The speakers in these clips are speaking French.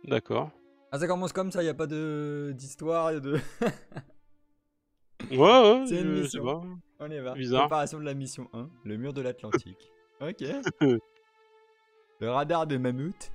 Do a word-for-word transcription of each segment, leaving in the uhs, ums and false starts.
D'accord. Ah, ça commence comme ça, y a pas de d'histoire, y a de... Ouais, ouais, C'est une je sais mission. pas. On y va. Bizarre. Préparation de la mission un, le mur de l'Atlantique. Ok. Le radar de mammouth.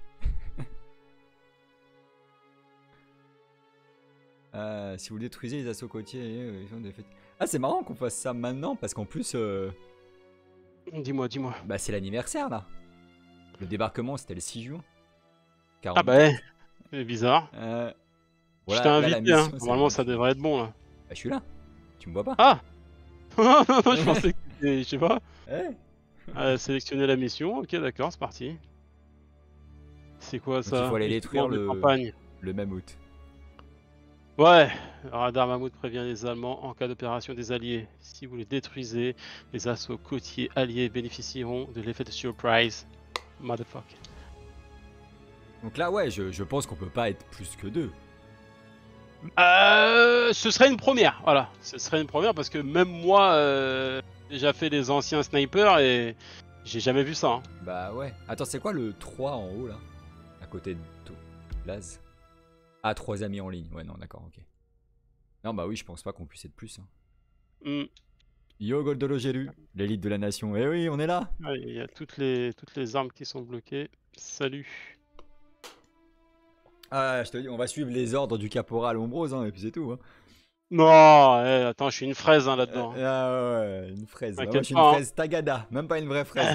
Euh, si vous détruisez les assauts côtiers... euh, ils ont des fêtes- Ah, c'est marrant qu'on fasse ça maintenant, parce qu'en plus... euh, Dis-moi, dis-moi. Bah, c'est l'anniversaire, là. Le débarquement, c'était le six juin. Ah bah, quarante-quatre. c'est bizarre. Euh, Je t'ai voilà, là, la invité, hein. mission, c'est le Normalement, ça vingt-huit. devrait être bon, là. Bah, je suis là. Tu me vois pas? Ah. Non, non, non, je pensais que c'était, je sais pas. Eh. Euh, sélectionner la mission, ok, d'accord, c'est parti. C'est quoi Donc il ça? faut aller Équipement détruire de le, campagne. le mammouth. Ouais, le radar Mammouth prévient les Allemands en cas d'opération des Alliés. Si vous les détruisez, les assauts côtiers alliés bénéficieront de l'effet de surprise. Motherfuck. Donc là, ouais, je, je pense qu'on peut pas être plus que deux. Euh, ce serait une première, voilà. Ce serait une première parce que même moi, euh, j'ai déjà fait les anciens snipers et j'ai jamais vu ça. Hein. Bah ouais. Attends, c'est quoi le trois en haut là? À côté de tout. Laz. Ah, trois amis en ligne. Ouais, non, d'accord, ok. Non, bah oui, je pense pas qu'on puisse être plus. Hein. Mm. Yo, Goldolo, j'ai lu. L'élite de la nation. Eh oui, on est là. Ouais, il y a toutes les, toutes les armes qui sont bloquées. Salut. Ah, je te dis, on va suivre les ordres du caporal Ombrose, hein, et puis c'est tout. Hein. Non, eh, attends, je suis une fraise hein, là-dedans. Euh, ah ouais, une fraise. Bah, moi, je T'inquiète suis pas, une hein. fraise tagada, même pas une vraie fraise.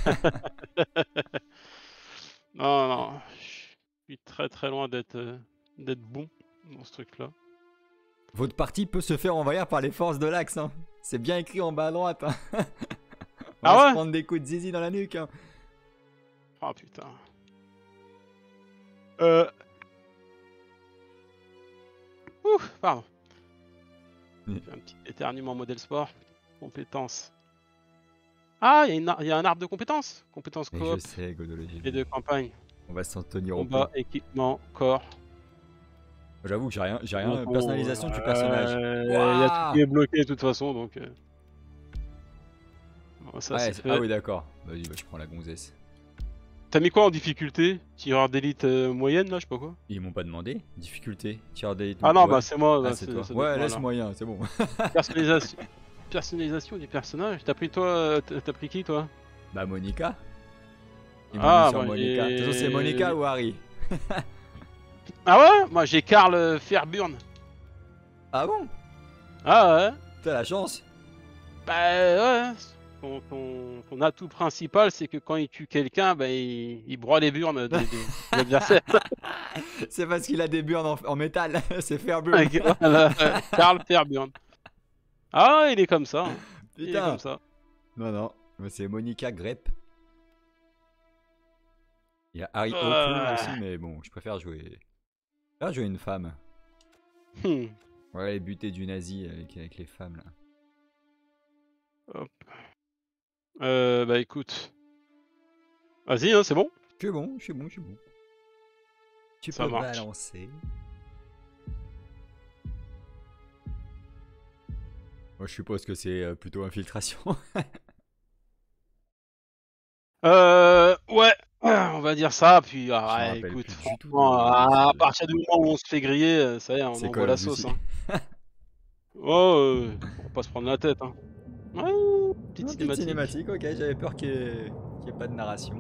Non, non, je suis très très loin d'être euh, d'être bon dans ce truc-là. Votre partie peut se faire envahir par les forces de l'Axe. Hein. C'est bien écrit en bas à droite. Hein. On Ah va ouais se prendre des coups de zizi dans la nuque. Hein. Oh putain. Euh... Ouf, pardon. Mm. J'ai un petit éternuement modèle sport. Compétences. Ah, il y, y a un arbre de compétences. Compétences Et coop je sais, Godolo, j'ai et vu. de campagne. On va s'en tenir au Combat, point. équipement, corps. J'avoue que j'ai rien, j'ai rien. Donc, on- Personnalisation du euh, personnage. Il y a tout Waouh. qui est bloqué de toute façon, donc... euh, bon, ça Ouais, c'est c'est- fait. ah oui, d'accord. Vas-y, bah, je prends la gonzesse. T'as mis quoi en difficulté? Tireur d'élite euh, moyenne là, je sais pas quoi. Ils m'ont pas demandé. Difficulté. Tir d'élite. Ah non, ouais. bah c'est moi. Ah, Bah, c'est c'est- toi. ça doit être Ouais, moi, laisse là. moyen, c'est bon. Personnalisation... Personnalisation du personnage. T'as pris toi, euh, t'as t'as pris qui toi? Bah, Monica. Ils m'ont Ah, mis sur moi, Monica. De toute façon, c'est j'ai- Monica ou Harry? Ah ouais? Moi j'ai Karl euh, Fairburn. Ah bon? Ah ouais? T'as la chance. Bah ouais. Ton, ton, ton atout principal, c'est que quand il tue quelqu'un, bah, il, il broie les burnes des, des, des adversaires. C'est parce qu'il a des burnes en, en métal. C'est Fairburn. Voilà, Karl Fairburn. Ah, il est comme ça. Hein. Il est Putain. comme ça. Non, non. Mais c'est Monica Grepp. Il y a Harry Euh. Hawker aussi, mais bon, je préfère jouer. Je préfère jouer une femme. Hmm. Ouais, buter du nazi avec, avec les femmes là. Hop. Euh, bah écoute. Vas-y, hein, c'est bon? Je suis bon, je suis bon, je suis bon. Tu Ça peux marche. balancer. Moi, je suppose que c'est euh, plutôt infiltration. Euh, ouais, on va dire ça, puis ah, Je m'en ouais, rappelle écoute, plus du tout franchement, de- à, à de- partir du moment où on se fait griller, euh, ça y est, on C'est envoie Call la of sauce. Duty. Hein. Oh, euh, on va pas se prendre la tête. Hein. Ouais, petite Non, cinématique. cinématique, ok, j'avais peur qu'il n'y ait... qu'il y ait pas de narration.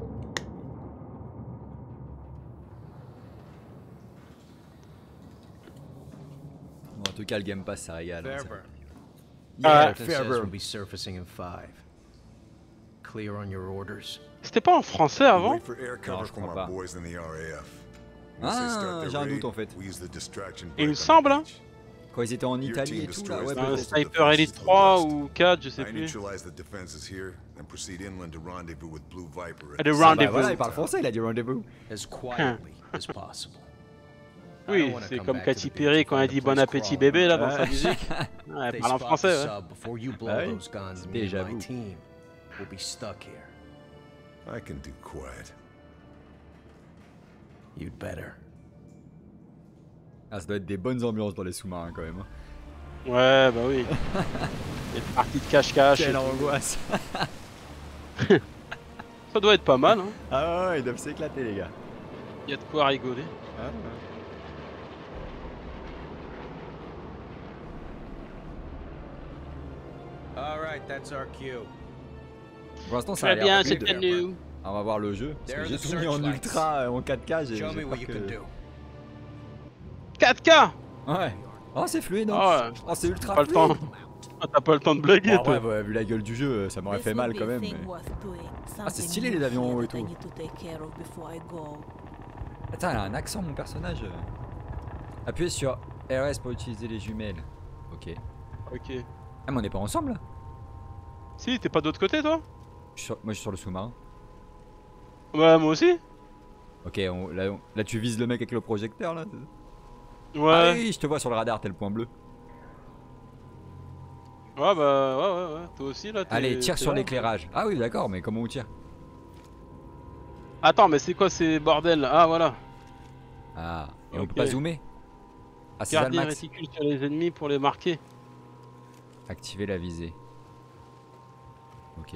Bon, en tout cas, le Game Pass, ça régale. hein, ça. Fairburn. Ah. Yeah, Captain says we'll Fairburn. be surfacing in five. Clear on your orders. C'était pas en français avant? Wait for air Non, cover je from crois our pas. boys in the R A F. Ah, Once they start their j'ai un raid, doute, en fait. we use the distraction Il me break on the semble, hein. beach. Quand ils étaient en Your Italie team et tout, là, destroys ouais, the Un peut-être. vessel Sniper Elite defenses to the trois west. ou quatre, je sais I plus. neutralize the defenses here, then proceed inland to rendezvous with Blue Viper. Ah, le at- Ah, bah, rendez-vous. voilà, il parle français, il a dit rendez-vous. As quietly as possible. I Oui, don't wanna c'est come comme back to the Katy beach Perry and quand elle find dit the bon place appétit crawling. bébé là dans sa Ouais. musique. Ouais, elle They parle en spot français, the ouais. sub before you blow Ah oui. those guns. Me Déjà and my vu. team will be stuck here. I can do quiet. You'd better. Ah, ça doit être des bonnes ambiances dans les sous-marins quand même. hein. Ouais, bah oui. Les parties de cache-cache. et Quelle tout. angoisse. Ça doit être pas mal, hein. Ah ouais, ils doivent s'éclater les gars. Il y a de quoi rigoler. Ah, All right, that's our cue. Pour l'instant, ça a Très bien, l'air c'est fluide. nous. On va voir le jeu. Parce que There are j'ai the tout mis en searchlights. ultra, euh, en quatre K. J'ai Show j'ai me what peur you que... can do. quatre K. Ouais. Oh, c'est fluide. Hein. Ah ouais. Oh, c'est ultra Pas le fluide. temps. Ah, t'as pas le temps de blaguer, Bon, toi. ouais, ouais, vu la gueule du jeu, ça m'aurait fait mal quand même. Mais... Ah, c'est stylé les avions en haut et tout. Attends, elle a un accent, mon personnage. Appuyez sur R S pour utiliser les jumelles. Ok. Ok. Ah, mais on n'est pas ensemble là? Si, t'es pas de l'autre côté, toi? Je suis sur- Moi, je suis sur le sous-marin. Ouais, moi aussi. Ok, on- là, on- là, tu vises le mec avec le projecteur là. Ouais. Ah oui, je te vois sur le radar, t'es le point bleu. Ouais, bah, ouais, ouais, ouais. Toi aussi, là. t'es- Allez, tire t'es sur là. l'éclairage. Ah oui, d'accord, mais comment on tire? Attends, mais c'est quoi ces bordels là? Ah, voilà. Ah, et on Ok. peut pas zoomer. Ah, c'est ça le Garder max. réticule sur les ennemis pour les marquer. Activer la visée. Ok.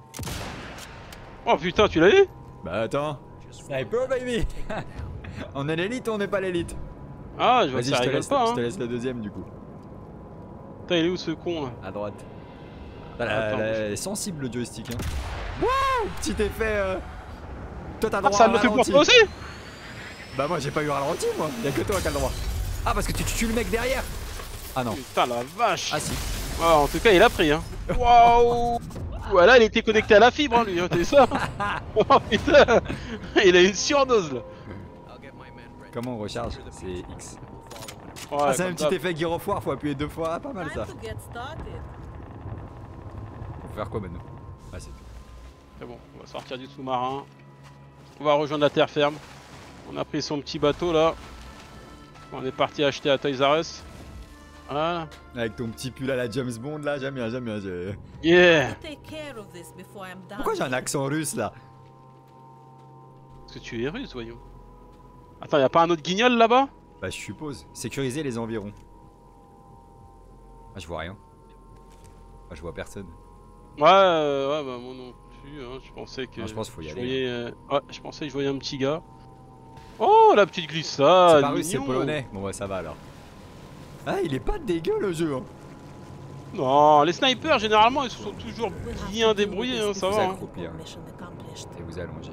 Oh putain, tu l'as eu? Bah attends. Sniper baby. On est l'élite ou on n'est pas l'élite? Ah, je vois Vas-y, que ça je te rigole laisse, pas, je hein. te laisse le deuxième du coup. Putain, il est où ce con là? À droite. Ah, là, Attends, là, je- elle est sensible le joystick. Hein. Wouh, petit effet. Euh... Toi t'as Ah, droit ça à me le fait pour ralenti. toi aussi? Bah moi j'ai pas eu ralenti moi. Y'a que toi qui as le droit. Ah parce que tu tues le mec derrière. Ah non. Putain, la vache. Ah si. Ouais, en tout cas, il a pris, hein. Waouh. Voilà, il était connecté à la fibre, hein, lui, hein, t'es ça? Oh putain, il a une surdose là. I'll get my men ready. Comment on recharge? C'est X. Ouais, Ah c'est un comme petit d'hab. effet gyrofoire, faut appuyer deux fois. Ah, pas mal ça. Time to get started. Faut faire quoi maintenant? Ah c'est tout. C'est bon, on va sortir du sous-marin. On va rejoindre la terre ferme. On a pris son petit bateau là. On est parti acheter à Toys R Us. Voilà. Avec ton petit pull à la James Bond là, j'aime bien, j'aime bien. j'ai- Yeah. Take care of this before I'm done. Pourquoi j'ai un accent russe là? Parce que tu es russe, voyons. Attends, y'a pas un autre guignol là-bas? Bah je suppose. Sécuriser les environs. Ah je vois rien. Ah je vois personne. Ouais, euh, ouais, bah moi non plus. Hein. Je pensais que. Non, je pense qu'il faut y je aller, voyais, euh, Ouais, je pensais que je voyais un petit gars. Oh, la petite glissade. c'est pas russe, c'est mignon. polonais. Bon bah ça va alors. Ah il est pas dégueu le jeu. Hein. Non, les snipers généralement ils se sont toujours We'll have bien to deal with débrouillés, this hein, ça before va. Hein. accroupir. mission accomplished. Et vous allongez.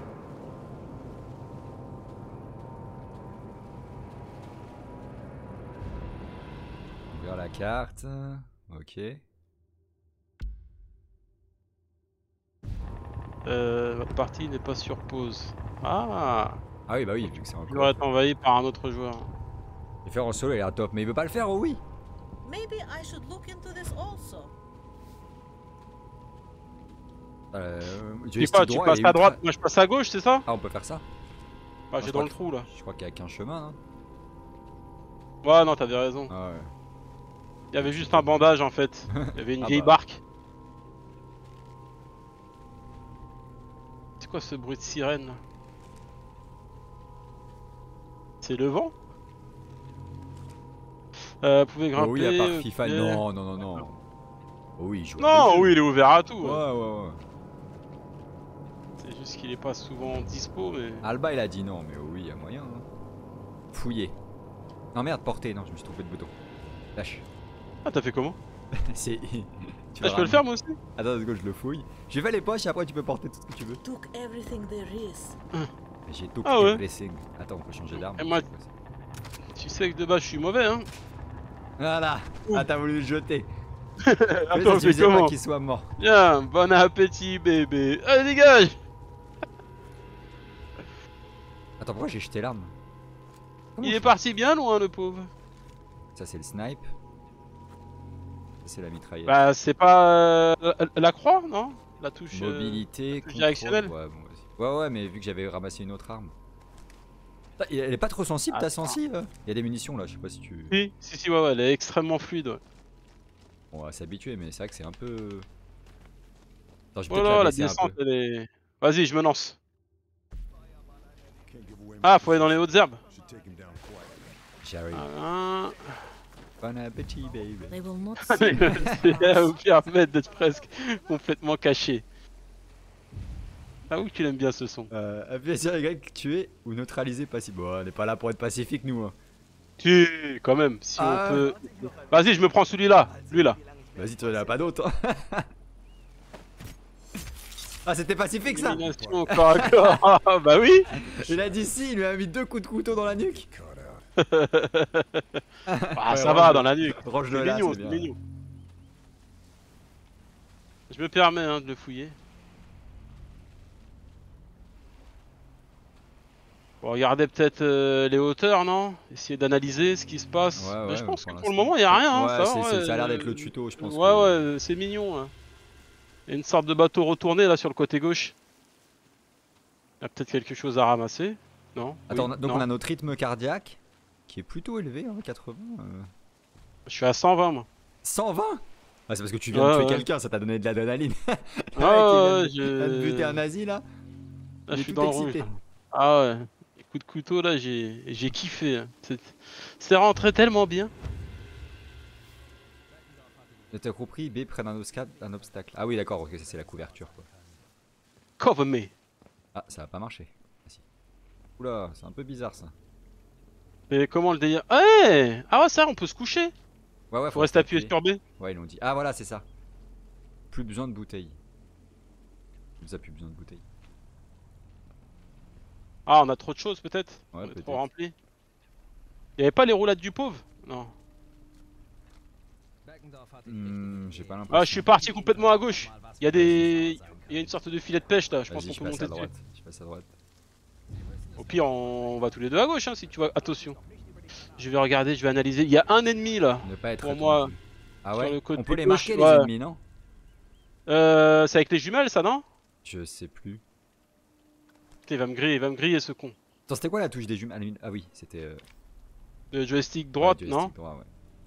Ouvrir la carte. Ok. Euh, votre partie n'est pas sur pause. Ah, Ah oui bah oui vu que c'est il encore. doit être envahi par un autre joueur. Le faire en solo il a l'air top mais il veut pas le faire oh oui. Maybe I should look into this also. Euh, Tu sais quoi, tu droit, passes il est à ultra- droite, moi je passe à gauche, c'est ça? Ah on peut faire ça? Ah, j'ai je dans crois le trou là. Je crois qu'il y a qu'un chemin hein. Ouais, non, t'avais raison. Ah ouais. Il y avait juste un bandage en fait. Il y avait une Ah vieille bah. barque. C'est quoi ce bruit de sirène là? C'est le vent? Euh, vous pouvez Oh grimper. oui à part ok. FIFA non non non non. Oh oui il joue. à Non, des jeux. oui, il est ouvert à tout. Ouais hein. ouais ouais. C'est juste qu'il est pas souvent dispo, mais. Alba il a dit non mais oh oui il y a moyen hein. Fouiller. Non merde porter non je me suis trompé de bouton. Lâche. Ah, t'as fait comment? C'est. Tu Ah, je peux le faire moi aussi? Attends deux secondes, je le fouille. J'ai fait les poches et après tu peux porter tout ce que tu veux. Took everything there is. J'ai tout Ah ouais. everything. Attends, on peut changer d'arme. Et moi- Tu sais que de base je suis mauvais, hein? Voilà. Ah t'as voulu le jeter. Attends, tu c'est faisais pas comment? qu'il soit mort. Bien, bon appétit, bébé. Allez, dégage! Attends pourquoi j'ai jeté l'arme? Comment Il je est fais parti bien loin, le pauvre. Ça c'est le snipe. Ça c'est la mitraillette. Bah, c'est pas euh, la croix, non? La touche. euh, Mobilité, touche contrôle. directionnelle. Ouais, bon, vas-y. Ouais ouais mais vu que j'avais ramassé une autre arme. Ah, Elle est pas trop sensible ta Attends. sensi euh Il y a des munitions là, je sais pas si tu. Si, si, si, ouais, ouais, elle est extrêmement fluide. Ouais. On va s'habituer mais c'est vrai que c'est un peu. Attends, je vais Oh peut-être là, la la baisser un descente, peu. elle est. Vas-y, je me lance. Ah, faut aller dans les hautes herbes. Should take him down quietly. J'arrive. Ah. Bon appétit baby. They will not see me. C'est à vous permettre d'être presque complètement caché. Ah oui, tu l'aimes bien ce son. Euh, appuyez sur Y, tuer ou neutraliser passif. Bon, on n'est pas là pour être pacifique, nous. Hein. Tu, quand même, si Ah. on peut. Vas-y, je me prends celui-là, lui là. Vas-y, tu n'en as pas d'autre. Hein. Ah, c'était pacifique ça. Élimination corps à corps. Ah, bah oui. Il a dit si, il lui a mis deux coups de couteau dans la nuque. Caught out. Ah, Ouais, ça va range- dans la nuque. Range-le C'est là, mignon, c'est c'est bien. mignon. Je me permets hein, de le fouiller. Bon, regardez peut-être euh, les hauteurs, non? Essayer d'analyser ce qui se passe. Ouais, Mais ouais, je pense pour que pour le l'instant. moment, il n'y a rien. Hein, Ouais, ça, c'est- va, c'est- ça a l'air euh, d'être le tuto, je pense Ouais, que- ouais, c'est mignon. Hein. Il y a une sorte de bateau retourné là sur le côté gauche. Il y a peut-être quelque chose à ramasser. Non? Attends, Oui, on a- donc non. on a notre rythme cardiaque qui est plutôt élevé, hein, quatre-vingts. euh. Je suis à cent vingt moi. cent vingt. Ah, c'est parce que tu viens Ouais, de tuer ouais. quelqu'un, ça t'a donné de l'adrénaline. Le mec, il Ah, vient de- ouais, il vient de buter un je... nazi là. Là, il je est suis tout dans le excité. rouge. Ah ouais. Les coups de couteau là, j'ai j'ai kiffé. hein. C'est- C'est rentré tellement bien. T'as compris, B près d'un osca- un obstacle. Ah oui, d'accord, ok, ça, c'est la couverture quoi. Cover me. Ah, ça va pas marcher. Ah, si. Oula, c'est un peu bizarre ça. Mais comment le délire? Ah ouais! Ah ouais, ça, on peut se coucher. Ouais, ouais, Faut rester appuyé sur B. Ouais, ils l'ont dit. Ah, voilà, c'est ça. Plus besoin de bouteilles. Vous avez plus besoin de bouteilles. Ah, on a trop de choses peut-être. Ouais, On est peut-être. trop rempli. Y avait pas les roulades du pauvre? Non. Hmm, j'ai pas l'impression. Ah, je suis parti complètement à gauche. Il y a des, il y a une sorte de filet de pêche là. Je pense Vas-y, qu'on je peut passe monter à dessus. droite. Je passe à droite. Au pire, on va tous les deux à gauche hein, si tu vois. Attention. Je vais regarder, je vais analyser. Il y a un ennemi là. Ne pas être Pour étonné. moi, Ah sur ouais, le côté on peut les gauche, marquer les ouais. ennemis, non? Euh, c'est avec les jumelles ça, non? Je sais plus. Putain, il va me griller, il va me griller ce con. Attends, c'était quoi la touche des jumelles? Ah oui, c'était. Euh... Le joystick droite, ouais, non? joystick droit, ouais.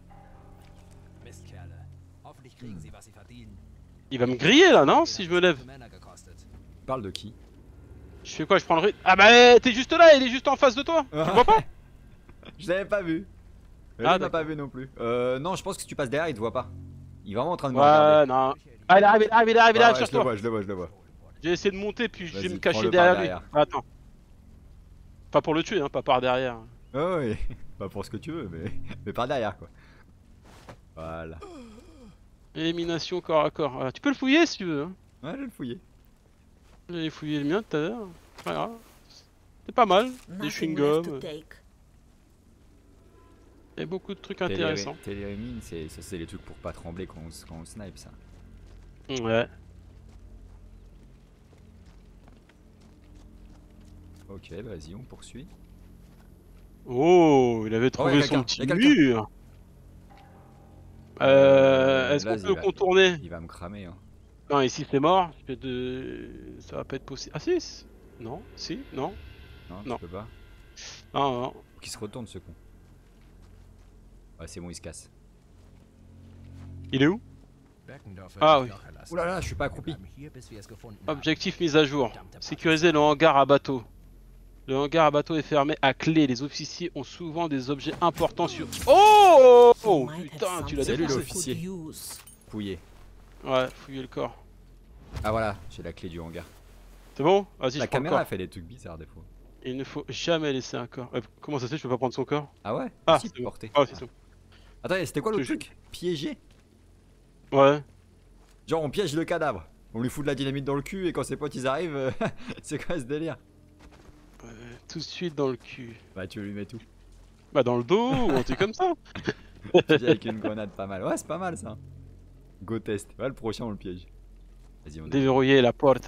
Il va me griller là, non? Si je me lève. Tu parles de qui? Je fais quoi? Je prends le rythme. Ah bah t'es juste là, il est juste en face de toi. Tu le vois pas? Je l'avais pas vu. Ah, Ah, il m'a d'accord. pas vu non plus. Euh, non, je pense que si tu passes derrière, il te voit pas. Il est vraiment en train de me Ouais, regarder. non. Ah, il arrive, il arrive, il arrive, il Ouais, arrive ouais, sur je le toi. vois, je le vois, je le vois. J'ai essayé de monter puis je vais Vas-y, me cacher prends-le par derrière lui. derrière. Attends. Pas pour le tuer, hein, pas par derrière. Ah oui, pas pour ce que tu veux, mais, mais par derrière quoi. Voilà. Élimination corps à corps. Voilà. Tu peux le fouiller si tu veux. Hein. Ouais, je vais le fouiller. J'ai fouillé le mien tout à l'heure. C'est pas grave. C'est pas mal. Des Nothing left to chewing-gums. take. Et beaucoup de trucs Télé- intéressants. Télérémine, c'est ça, c'est les trucs pour pas trembler quand on, s- quand on snipe ça. Ouais. Ok, vas-y, on poursuit. Oh, il avait trouvé y a son quelqu'un, petit y a quelqu'un. mur. Euh, Euh, Est-ce qu'on vas-y, peut va. contourner? Il va me cramer. Hein. Non, ici c'est mort. Je vais de... Ça va pas être possible. Ah si c- non, si, non. Non, Non. tu peux pas. Non, non. Faut qu'il se retourne ce con. Ouais, c'est bon, il se casse. Il est où? Ah oui. Ouh là là, je suis pas accroupi. Objectif mise à jour. Sécuriser le hangar à bateau. Le hangar à bateau est fermé à clé. Les officiers ont souvent des objets importants sur... Oh, oh Might have putain, tu l'as something Salut, I défoncé. l'officier. could use. Fouillé. Ouais, fouiller le corps. Ah voilà, j'ai la clé du hangar. C'est bon? Vas-y, je La prends le caméra corps. elle fait des trucs bizarres des fois. Il ne faut jamais laisser un corps. Euh, comment ça se fait, je peux pas prendre son corps? Ah ouais? Ah, Si, c'est bon. porté. Ah, c'est bon. Attends, c'était quoi l'autre Je- truc? Piégé? Ouais. Genre on piège le cadavre. On lui fout de la dynamite dans le cul et quand ses potes ils arrivent, euh, c'est quoi ce délire? Euh, tout de suite dans le cul. Bah tu lui mets tout. Bah dans le dos ou un truc comme ça. Tu dis avec une grenade pas mal. Ouais, c'est pas mal ça. Go test. Ouais, le prochain on le piège. Vas-y, on est. Déverrouiller la porte.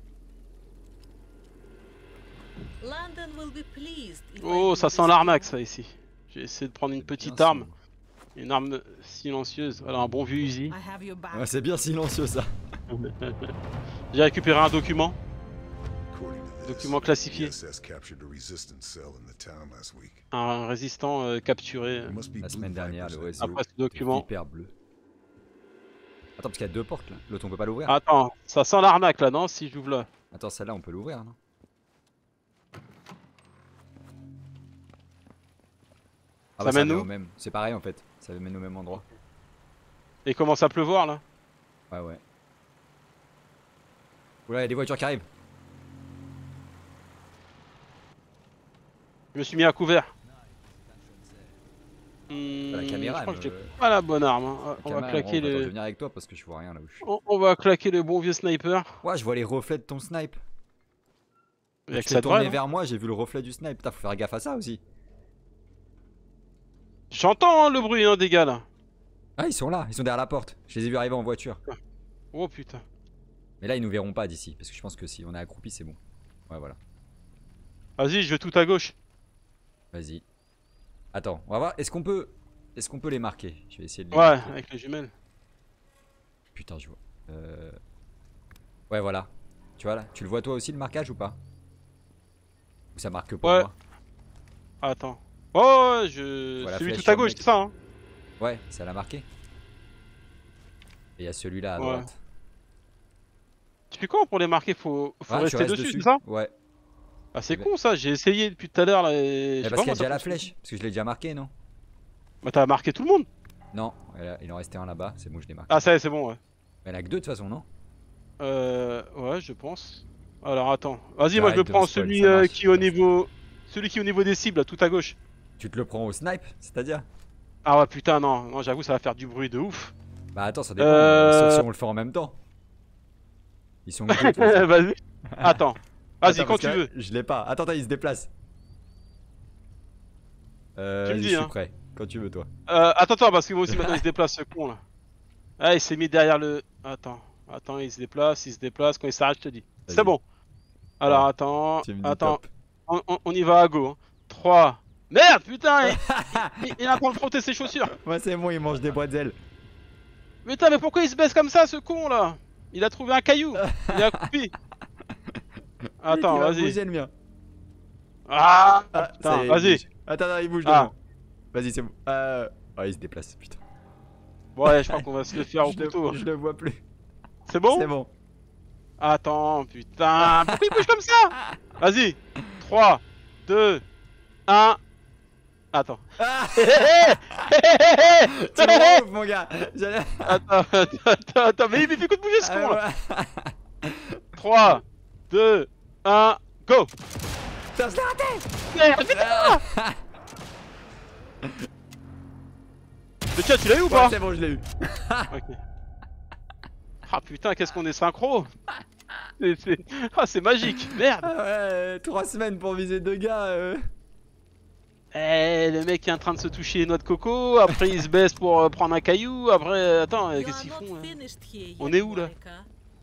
Landon will be pleased if I Oh, do ça this sent for l'arnaque you. ça ici. J'ai essayé de prendre une C'est petite bien arme. sombre. Une arme silencieuse. Voilà, un bon vieux Uzi. I have your back. Ouais, c'est bien silencieux ça. J'ai récupéré un document. According to this, Document classifié. the S S captured a resistance cell in the town last week. Un résistant euh, capturé. There must be La blue semaine dernière, vipers le in réseau Après ce était document. hyper bleu. Attends, parce qu'il y a deux portes là. L'autre on peut pas l'ouvrir. Attends, ça sent l'arnaque là, non? Si j'ouvre là. Attends, celle-là on peut l'ouvrir, non? Ah Ça mène va où? au même. C'est pareil en fait. Ça mène au même endroit. Et il commence à pleuvoir là. Ouais, ouais. Oula, il y a des voitures qui arrivent. Je me suis mis à couvert. Hmm, La caméra, je crois elle que j'ai me- pas la bonne arme. hein. La On va caméra, claquer on va le. venir avec toi parce que je vois rien là où je suis. On, on va claquer le bon vieux sniper. Ouais, je vois les reflets de ton snipe. Il y a Tu que t'es ça de tourné vrai, non vers moi, j'ai vu le reflet du snipe. Putain, faut faire gaffe à ça aussi. J'entends hein, le bruit hein, des gars là. Ah, ils sont là, ils sont derrière la porte. Je les ai vus arriver en voiture. Oh putain. Mais là, ils nous verront pas d'ici. Parce que je pense que si on est accroupi, c'est bon. Ouais, voilà. Vas-y, je vais tout à gauche. Vas-y. Attends, on va voir. Est-ce qu'on peut. Est-ce qu'on peut les marquer? Je vais essayer de les Ouais, marquer. avec les jumelles. Putain, je vois. Euh... Ouais, voilà. Tu vois là? Tu le vois toi aussi le marquage ou pas? Ou ça marque que pour Ouais. moi? Attends. Oh, ouais, je. Voilà, Celui flèche tout à sur le gauche, mec. c'est ça, hein. Ouais, ça l'a marqué. Et il y a celui-là à Ouais. droite. Tu fais quoi pour les marquer? Faut, faut Ah, tu rester restes dessus, c'est ça? Ouais. Ah, c'est Eh ben- con ça, j'ai essayé depuis tout à l'heure là et. Eh, je sais parce pas qu'il y a comment déjà ça la fonctionne. flèche. Parce que je l'ai déjà marqué, non? Bah, t'as marqué tout le monde. Non, voilà, il en restait un là-bas. C'est bon, je l'ai marqué. Ah, ça y est, c'est bon, ouais. Mais il y en a que deux de toute façon, non? Euh. Ouais, je pense. Alors attends. Vas-y, moi je J'arrête me de prends spoil, celui ça euh, marche. qui est au niveau. Celui qui est au niveau des cibles, là, tout à gauche. Tu te le prends au snipe, c'est-à-dire? Ah ouais, putain, non, non, j'avoue, ça va faire du bruit de ouf. Bah attends, ça dépend. Euh. euh, Sauf si on le fait en même temps. Ils sont que deux, de toute façon. Vas-y. Attends. Vas-y, Attends, quand parce tu que là, veux. Je l'ai pas. Attends, attends, il se déplace. Euh, Tu me vas-y, dis, je suis hein. prêt. Quand tu veux, toi. Euh, attends, attends, parce que moi aussi maintenant il se déplace ce con là. Ah, il s'est mis derrière le. Attends, attends, il se déplace, il se déplace. Quand il s'arrête, je te dis. C'est Vas-y. bon. Alors Ouais. attends, Tu me dis attends, top. on, on- on y va à go. hein. trois. Merde, putain, il, il, il a pas frotté ses chaussures. Moi, c'est bon, il mange des bretelles. Putain, mais pourquoi il se baisse comme ça ce con là? Il a trouvé un caillou. Il est accroupi. Attends, Il va vas-y. bouger le mien. Ah, Ah, putain, ça y est, il vas-y. bouge. Attends, attends, il bouge Ah. devant. Vas-y, c'est bon. Euh... Ah, il se déplace, putain. Ouais, je crois qu'on va se le faire au je, le, couteau. je le vois plus. C'est bon? C'est bon. Attends, putain, pourquoi il bouge comme ça? Vas-y. trois, deux, un. Attends. Ah, Hé, tu me ouf, mon gars. J'allais- Attends, attends, attends, attends, mais il me fait que de bouger ce Ah, con là. ouais. trois, deux, un, go. Putain, je l'ai raté. Merde, putain. Le chat, tu l'as eu ou Ouais, pas? c'est bon, je l'ai eu. Ok. Ah putain, qu'est-ce qu'on est synchro. C'est- c'est- Ah, c'est magique, merde. Ah ouais, trois semaines pour viser deux gars. euh. Eh, le mec est en train de se toucher les noix de coco, après il se baisse pour euh, prendre un caillou, après, euh, attends, euh, You qu'est-ce are qu'ils not font là? finished here On yet, est où, là? Monica.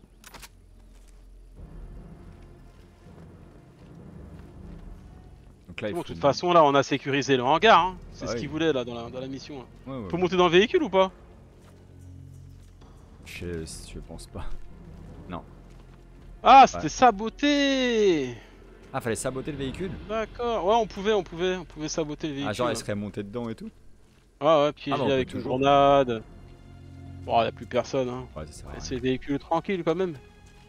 Donc là, il Bon, faut de toute monter. façon, là, on a sécurisé le hangar, hein. C'est Ah ce oui. qu'ils voulaient là dans la, dans la mission. Là. Ouais, ouais, Faut ouais. monter dans le véhicule ou pas? Je, je pense pas. Ah, c'était Ouais. saboté. Ah, fallait saboter le véhicule? D'accord, ouais, on pouvait, on pouvait, on pouvait saboter le véhicule. Ah, genre, hein. il serait monté dedans et tout? Ah ouais, piégé Ah bah, on peut avec une toujours. grenade. Bon, y a plus personne, hein. Ouais, ça sert à rien. C'est des véhicules tranquilles quand même.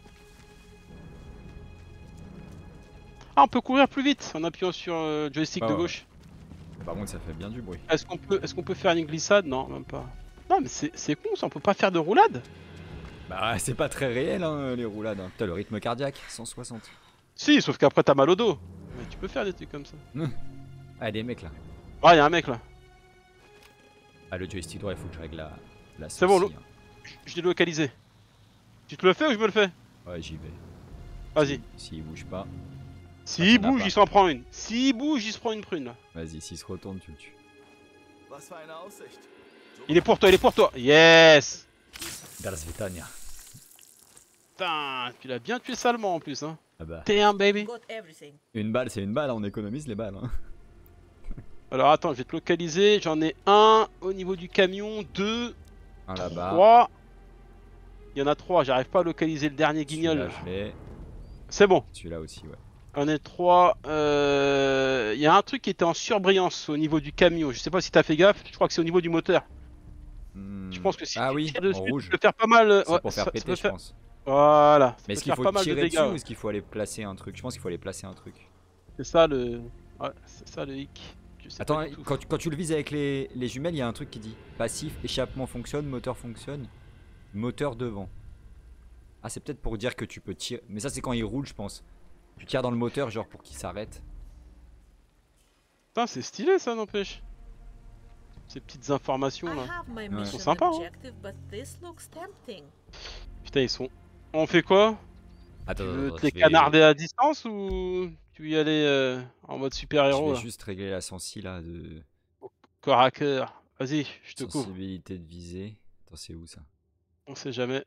Ah, on peut courir plus vite en appuyant sur euh, le joystick Ouais, de ouais. gauche. Par contre, ça fait bien du bruit. Est-ce qu'on peut, est-ce qu'on peut faire une glissade? Non, même pas. Non, mais c'est c'est con ça, on peut pas faire de roulade? Bah, c'est pas très réel, hein, les roulades. hein. Putain, le rythme cardiaque, cent soixante. Si, sauf qu'après t'as mal au dos. Mais tu peux faire des trucs comme ça. Ah, des mecs là. Ah, y'a un mec là. Ah, le joystick droit, il faut que je règle la. la C'est bon, saucisse, Je- Je l'ai localisé. Tu te le fais ou je me le fais? hein. Ouais, j'y vais. Vas-y. S'il bouge pas, S'il t'en as bouge, pas. il s'en prend une. S'il bouge, il se prend une prune là. vas-y, s'il se retourne, tu le tues. Was für eine Aussicht. Il est pour toi, il est pour toi. Yes. Das Vetania. Putain, tu l'as bien tué salement en plus, hein. Ah bah. Damn, baby. Got everything. Une balle, c'est une balle, hein, on économise les balles. Hein. Alors attends, je vais te localiser. J'en ai un au niveau du camion, deux, Un là-bas. trois. Il y en a trois, j'arrive pas à localiser le dernier guignol. Celui-là, je l'ai. C'est bon, Celui-là aussi, ouais. on est trois. Euh, Il y a un truc qui était en surbrillance au niveau du camion. Je sais pas si t'as fait gaffe, je crois que c'est au niveau du moteur. Hmm. Je pense que si Ah tu oui, tires en dessus, rouge. tu peux faire pas mal. C'est ouais, pour ça- faire ça péter, peut je faire- pense. Voilà. ça Mais peut est-ce qu'il faire faut pas mal de tirer dégâts, dessus ouais. ou est-ce qu'il faut aller placer un truc? Je pense qu'il faut aller placer un truc. C'est ça le. Ouais, c'est ça le hic. Je sais Attends, pas du tout. quand, tu- quand tu le vises avec les, les jumelles, il y a un truc qui dit passif, échappement fonctionne, moteur fonctionne, moteur devant. Ah, c'est peut-être pour dire que tu peux tirer. Mais ça, c'est quand il roule, je pense. Tu tires dans le moteur, genre pour qu'il s'arrête. Putain, c'est stylé ça, n'empêche. Ces petites informations I là. have my Ils mission sont sympas, hein. objective, but this looks tempting. Putain, ils sont. On fait quoi? Attends, Tu attends, veux attends, te les je vais- canarder à distance ou tu veux y aller euh, en mode super Je héros vais là? juste régler la sensi là de Corps à cœur. Vas-y, je te couvre. sensibilité de visée. Attends, c'est où ça? On sait jamais.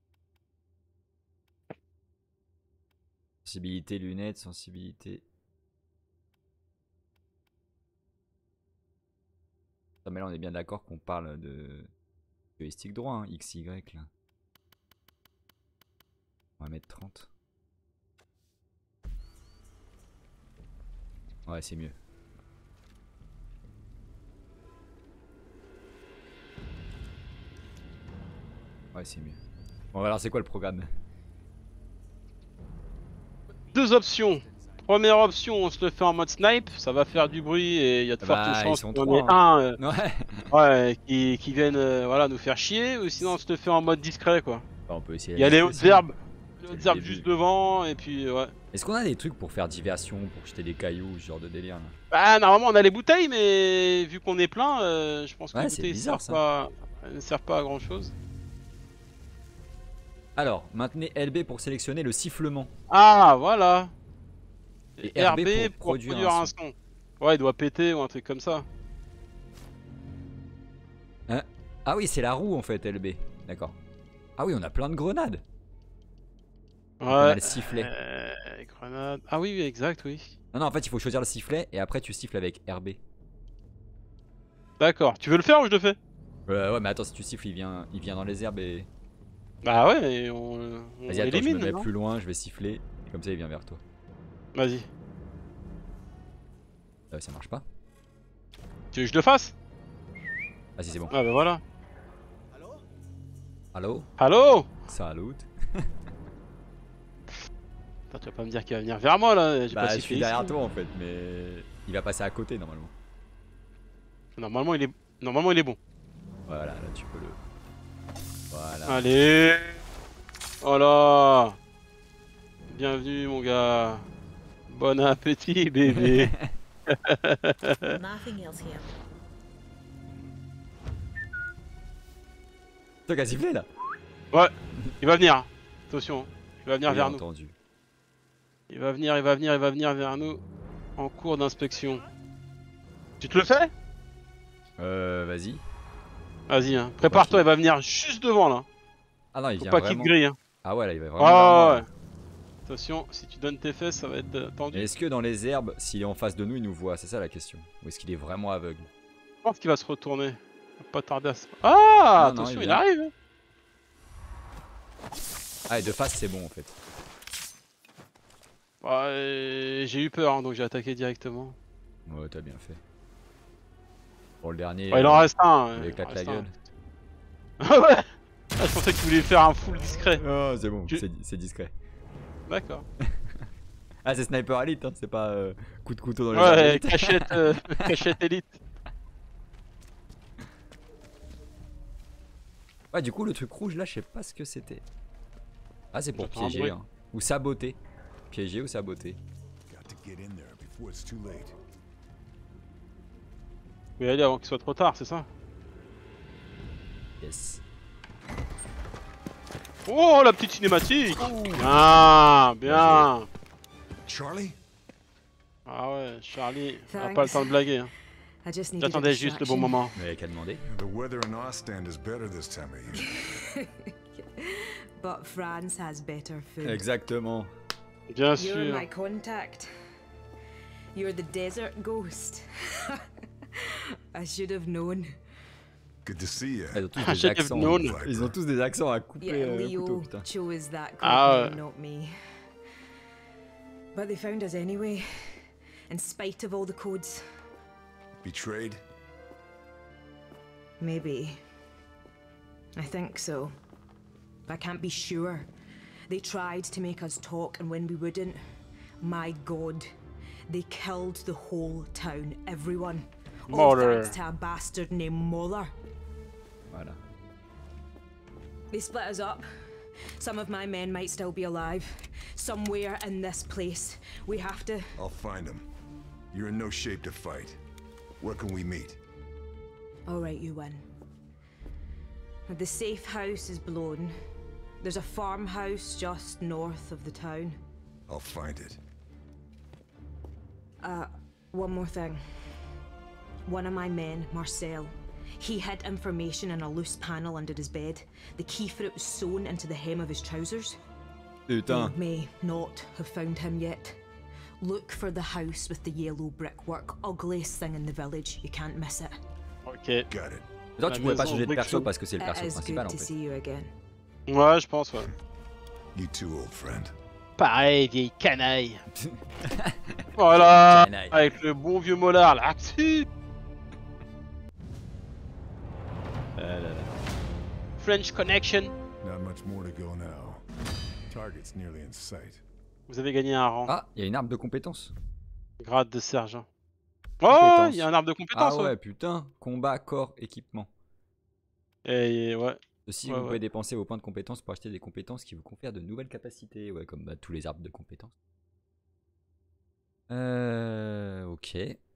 Sensibilité lunettes, sensibilité. Ah, mais là on est bien d'accord qu'on parle de joystick droit, hein, X Y là. On va mettre trente. Ouais, c'est mieux. Ouais, c'est mieux. Bon, alors c'est quoi le programme? Deux options. Première option, on se le fait en mode snipe, ça va faire du bruit et il y a de Bah, fortes ils chances sont qu'on trois, ait un euh, Ouais. ouais, qui, qui vienne euh, voilà, nous faire chier, ou sinon on se le fait en mode discret quoi. Bah, on peut essayer. Il y a les la hautes discrétion. herbes, les C'est hautes le herbes début. juste devant, et puis ouais. Est-ce qu'on a des trucs pour faire diversion, pour jeter des cailloux, ce genre de délire là? Bah normalement on a les bouteilles, mais vu qu'on est plein, euh, je pense que Ouais, les c'est bouteilles bizarre, servent pas, elles ne servent pas à grand chose. Alors, maintenez L B pour sélectionner le sifflement. Ah voilà. Et R B pour produire un un son. Ouais, il doit péter ou un truc comme ça. Hein? Ah oui, c'est la roue en fait, L B. D'accord. Ah oui, on a plein de grenades. Ouais. On a le sifflet. Euh, grenade. Ah oui, oui, exact, oui. Non, non, en fait, il faut choisir le sifflet et après tu siffles avec R B. D'accord. Tu veux le faire ou je le fais? Euh, ouais, mais attends, si tu siffles, il vient, il vient dans les herbes et. Bah ouais, et on, on Vas-y, attends, je élimine. me mets non plus loin, je vais siffler. Et comme ça, il vient vers toi. Vas-y. Euh, ça marche pas. Tu veux que je le fasse? Ah si, c'est bon. Ah bah voilà. Allô? Allô? Salut. Attends, tu vas pas me dire qu'il va venir vers moi là. J'ai Bah, pas je sifflé suis ici. derrière toi en fait, mais il va passer à côté normalement. Normalement, il est... Normalement, il est bon. Voilà, là tu peux le. Voilà. Allez. Voilà. Bienvenue mon gars. Bon appétit bébé. Nothing else here. Toi qui as sifflé là? Ouais, il va venir. Attention, il va venir J'ai vers nous. entendu. Il va venir, il va venir, il va venir vers nous en cours d'inspection. Tu te le fais? Euh, vas-y. Vas-y, hein. Prépare-toi, il va venir juste devant là. Ah non, il Faut vient pas qu'il te vraiment. grille. Hein. Ah ouais, là il va Ouais, vraiment. vers moi, ouais, là. ouais. Attention, si tu donnes tes fesses, ça va être euh, tendu. Mais est-ce que dans les herbes, s'il est en face de nous, il nous voit? C'est ça la question. Ou est-ce qu'il est vraiment aveugle? Je pense qu'il va se retourner. Va pas tarder à se... Ah, Non, non, attention, il il, vient. arrive. hein. Ah, et de face, c'est bon en fait. Ouais, j'ai eu peur, hein, donc j'ai attaqué directement. Ouais, t'as bien fait. Pour le dernier. Ouais, il en euh, reste un. il ouais, il éclate en la reste un. gueule. Ah ouais. Ah, je pensais que tu voulais faire un full discret. Oh, c'est bon, Tu- c'est c'est discret. D'accord. Ah, c'est Sniper Elite, hein, c'est pas euh, coup de couteau dans les Ouais, herbes. cachette, euh, cachette élite. Ouais, du coup, le truc rouge là, je sais pas ce que c'était. Ah, c'est pour J'entends un piéger, bruit. hein. Ou saboter. Piéger ou saboter. Got to get in there before it's too late. Mais allez avant qu'il soit trop tard, c'est ça? Yes. Oh la petite cinématique. Bien, bien. Charlie? Ah ouais, Charlie, on a Thanks. pas le temps de blaguer. Hein. I just needed a J'attendais juste le bon distraction. moment. Mais qu'à demander. The weather in Ostend is better this time of year. But France has better food. Exactement. Bien You're sûr. my contact. You're the desert ghost. I should have known. Good to see you. Ils ont tous I des should have accents. known. Ils ont tous des accents à couper Yeah, euh, au Leo couteau, putain. chose that Ah, code name, not me. But they found us anyway, in spite of all the codes. Betrayed? Maybe. I think so. I can't be sure. They tried to make us talk, and when we wouldn't, my god, they killed the whole town, everyone. All Mother. thanks to a bastard named Moller. Voilà. They split us up. Some of my men might still be alive. Somewhere in this place. We have to... I'll find him. You're in no shape to fight. Where can we meet? All right, you win. The safe house is blown. There's a farmhouse just north of the town. I'll find it. Uh, one more thing. One of my men, Marcel, he hid information in a loose panel under his bed. The key for it was sewn into the hem of his trousers. Putain. You may not have found him yet. Look for the house with the yellow brickwork. Ugliest thing in the village. You can't miss it. Ok. Got it. Toi, La tu pouvais pas maison changer de brick perso show. parce que c'est le It perso is principal good en to fait. see you again. Ouais, je pense, ouais. You too, old friend. Pareil, vieille canaille. Voilà, Canaille. avec le bon vieux molar là. Axi. Ah là là. French Connection. Not much more to go now. Target's nearly in sight. Vous avez gagné un rang. Ah, il y a une arme de compétence. Grade de sergent. Oh, Compétence. il y a un arbre de compétences. Ah ouais, putain. Combat, corps, équipement. Et, et ouais. Ceci, Ouais, vous ouais. pouvez dépenser vos points de compétences pour acheter des compétences qui vous confèrent de nouvelles capacités. Ouais, comme bah, tous les arbres de compétences. Euh. Ok.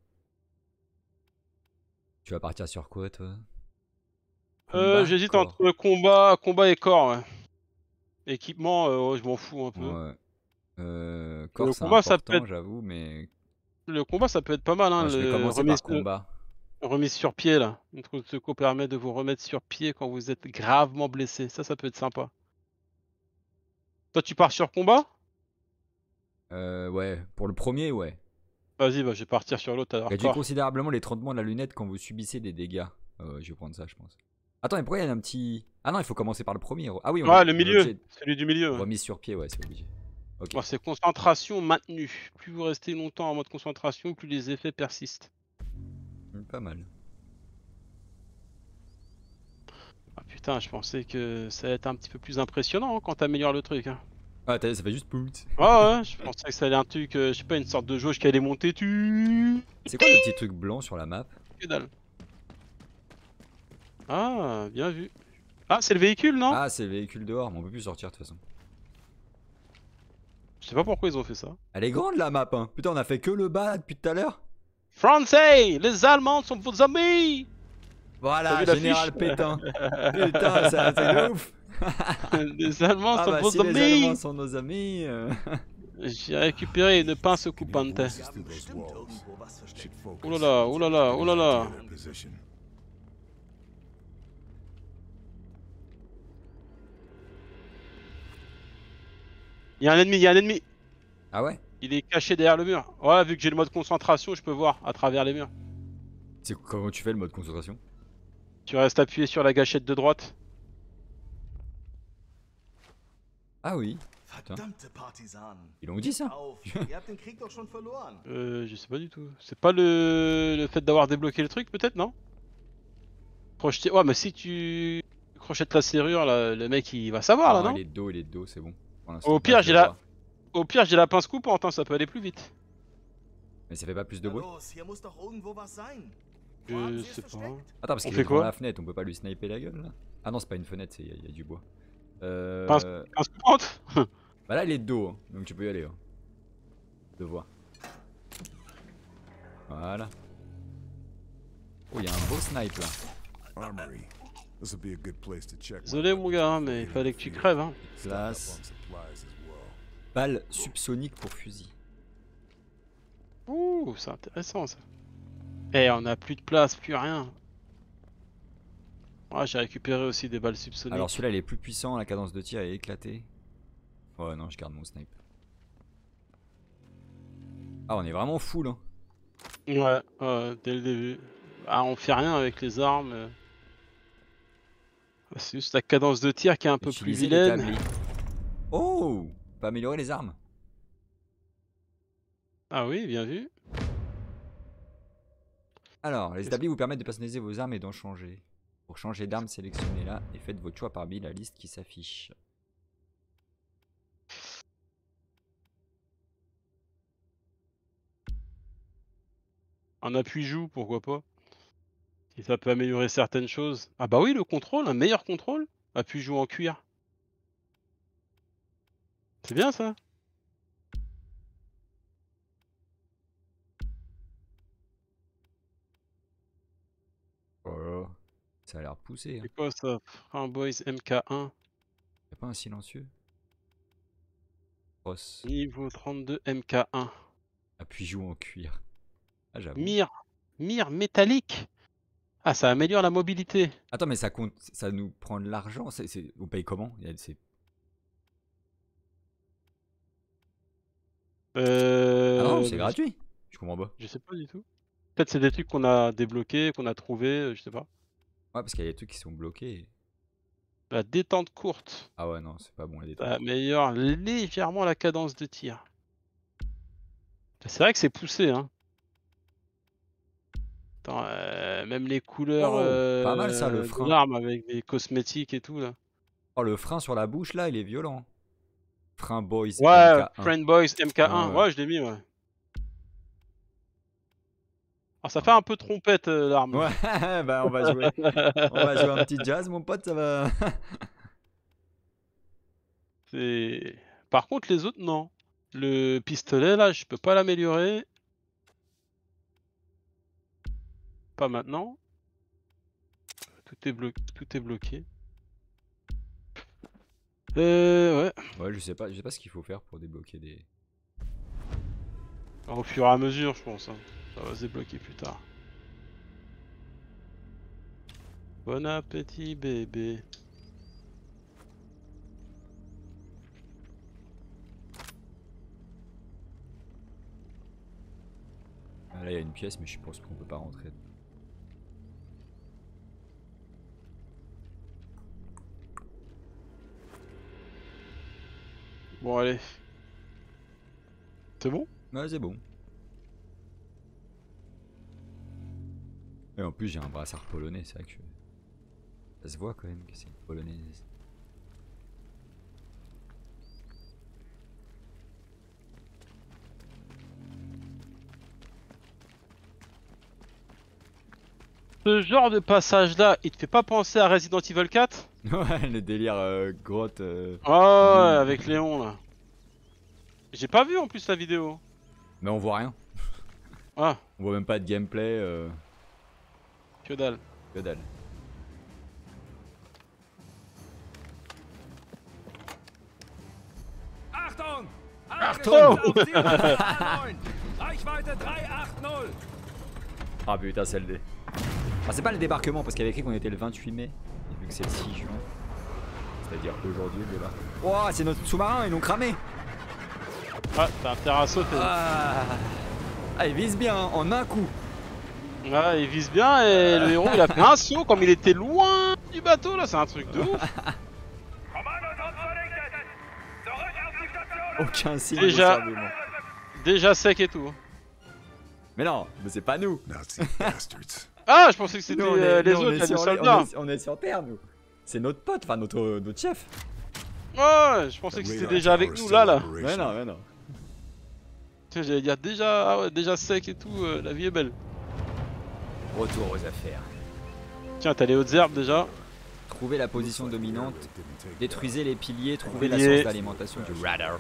Tu vas partir sur quoi, toi? Euh, Combat, J'hésite corps. entre combat, combat et corps. Ouais. Équipement, euh, ouais, je m'en fous un peu. Ouais. Euh, corps, Le c'est combat, ça peut important, être- j'avoue, mais Le combat, ça peut être pas mal. Hein, Moi, je vais le commencer remise, par combat. remise sur pied là. Une truc qui permet de vous remettre sur pied quand vous êtes gravement blessé. Ça, ça peut être sympa. Toi, tu pars sur combat? Euh, ouais, pour le premier, ouais. Vas-y, bah, je vais partir sur l'autre alors. Réduit corps. considérablement les tremblements de la lunette quand vous subissez des dégâts. Euh, je vais prendre ça, je pense. Attends, mais pourquoi il y a un petit... Ah non, il faut commencer par le premier. Ah oui, on Ouais, est- le on est milieu. obligé- Celui du milieu. ouais. Remise sur pied, ouais, c'est obligé. Ok. Bon, c'est concentration maintenue. Plus vous restez longtemps en mode concentration, plus les effets persistent. Hmm, Pas mal. Ah putain, je pensais que ça allait être un petit peu plus impressionnant hein, quand t'améliores le truc. Hein. Ah, t'as- ça fait juste pout. Ah ouais, je pensais que ça allait un truc, euh, je sais pas, une sorte de jauge qui allait monter. Tu. C'est quoi le petit truc blanc sur la map? Que dalle. Ah, bien vu. Ah, c'est le véhicule, non? Ah, c'est le véhicule dehors, mais on peut plus sortir de toute façon. Je sais pas pourquoi ils ont fait ça. Elle est grande la map, hein. Putain, on a fait que le bas depuis tout à l'heure. Français, les Allemands sont vos amis. T'as Voilà, vu l'affiche général Pétain. Putain, ça- c'est de ouf. Les Allemands Ah sont bah vos si les amis. Allemands sont nos amis. euh. J'ai récupéré une pince coupante. Through those walls. Should focus. Oh là là, oh là là, oh là là. Their position. Il y a un ennemi, il y a un ennemi. Ah ouais? Il est caché derrière le mur. Ouais, vu que j'ai le mode concentration, je peux voir à travers les murs. C'est comment tu fais le mode concentration? Tu restes appuyé sur la gâchette de droite. Ah oui, Verdammte Partisanen. ils l'ont dit ça. Auf, ihr habt den Krieg doch schon verloren. Euh, je sais pas du tout. C'est pas le, le fait d'avoir débloqué le truc, peut-être, non? Crocheter. Ouais, mais si tu crochettes la serrure, là, le mec il va savoir là, Ah, non? il est de dos, il est de dos, c'est bon. Pour l'instant, Au là, pire, je j'ai le la- vois. Au pire, j'ai la pince coupante, hein, ça peut aller plus vite. Mais ça fait pas plus de Na bruit? los, hier muss doch irgendwo was sein. Wo Je haben sie es sais pas. versteckt? Attends, parce On qu'il fait est devant quoi la fenêtre, on peut pas lui sniper la gueule là? Ah non, c'est pas une fenêtre, il y, a- y a du bois. Euh... Pince- Pince coupante. Bah là, il est de dos, hein, donc tu peux y aller. Hein. De voir. Voilà. Oh, il y a un beau snipe là. Armory. This will be a good place to check. my Désolé mon gars, hein, mais il fallait que tu crèves. Hein. Stock up Classe. on supplies as well. Balle subsonique pour fusil. Ouh, c'est intéressant ça. Eh, on a plus de place, plus rien. Ouais, j'ai récupéré aussi des balles subsoniques. Alors celui-là, il est plus puissant, la cadence de tir est éclatée. Ouais, non, je garde mon snipe. Ah, on est vraiment full, hein. Ouais, ouais, dès le début. Ah, on fait rien avec les armes. euh. C'est juste la cadence de tir qui est un peu plus Utilisez les vilaine. tabliers. Oh, on peut améliorer les armes. Ah oui, bien vu. Alors, les Qu'est-ce- établis vous permettent de personnaliser vos armes et d'en changer. Pour changer d'arme, sélectionnez-la et faites votre choix parmi la liste qui s'affiche. Un appui-joue, pourquoi pas. Si ça peut améliorer certaines choses. Ah bah oui, le contrôle, un meilleur contrôle. Appui-joue en cuir. C'est bien ça. Ça a l'air poussé. Hein. C'est quoi ça? Un Boys M K un. Y'a pas un silencieux? Cross. Niveau trente-deux M K un. Appui-joue en cuir. Ah, j'avoue. Mire. Mire métallique. Ah, ça améliore la mobilité. Attends, mais ça compte, ça nous prend de l'argent. c'est- c'est- On paye comment? Il y a- c'est- Euh... Ah non, c'est gratuit. Je comprends pas. Je sais pas du tout. Peut-être c'est des trucs qu'on a débloqués, qu'on a trouvés, je sais pas. Ouais, parce qu'il y a des trucs qui sont bloqués. La détente courte. Ah ouais, non, c'est pas bon les détails. Ça améliore légèrement la cadence de tir. C'est vrai que c'est poussé, hein. Attends, euh, même les couleurs Oh, pas mal ça, le euh, de frein. l'arme avec des cosmétiques et tout là. Oh, le frein sur la bouche là, il est violent. Frein Boys. Ouais, M K un. Friend Boys M K un, Ah ouais. ouais, je l'ai mis, ouais. Alors ça fait un peu trompette euh, l'arme. Ouais, bah on va jouer. On va jouer un petit jazz, mon pote, ça va. C'est... Par contre, les autres, non. Le pistolet, là, je peux pas l'améliorer. Pas maintenant. Tout est, blo... Tout est bloqué. Euh, ouais. Ouais, je sais pas, je sais pas ce qu'il faut faire pour débloquer des. Au fur et à mesure, je pense. Hein. Ça va se débloquer plus tard. Bon appétit, bébé. Ah, là, il y a une pièce, mais je pense qu'on peut pas rentrer. Bon, allez. C'est bon? Ouais, c'est bon. Et en plus, j'ai un brassard polonais, c'est vrai que je... ça se voit quand même que c'est une polonaise. Ce genre de passage-là, il te fait pas penser à Resident Evil quatre? Ouais, le délire euh, grotte. euh, Ah ouais, Mm. avec Léon, là. J'ai pas vu en plus la vidéo. Mais on voit rien. Ah, On voit même pas de gameplay. Euh... que dalle. Que dalle. Achtung! Achtung! Auf Ziel A neun. Reichweite drei acht null. Ah putain, c'est le dé. Ah, c'est pas le débarquement parce qu'il y avait écrit qu'on était le vingt-huit mai. Et vu que c'est le six juin. C'est-à-dire aujourd'hui le débat. Oh, c'est notre sous-marin, ils l'ont cramé. Ah, t'as intérêt à sauter. Ah, ah, il vise bien hein, en un coup. Ouais, il vise bien et le héros il a fait un saut comme il était loin du bateau là, c'est un truc de ouf. Aucun signe Déjà. de discernement. Déjà sec et tout. Mais non, mais c'est pas nous. Nazi bastards. Ah, je pensais que c'était Nous, on euh, est, les nous, on autres, est là, les sur, soldats. on est- on est sur Terre, nous. C'est notre pote, enfin notre, notre chef. Ouais, je pensais que c'était déjà avec nous là là. Mais non, mais non. Tiens, j'allais dire déjà, ah ouais, déjà sec et tout, euh, la vie est belle. Retour aux affaires. Tiens, t'as les hautes herbes déjà. Trouvez la position dominante. Détruisez les piliers. Trouvez la Piliers. source d'alimentation du radar.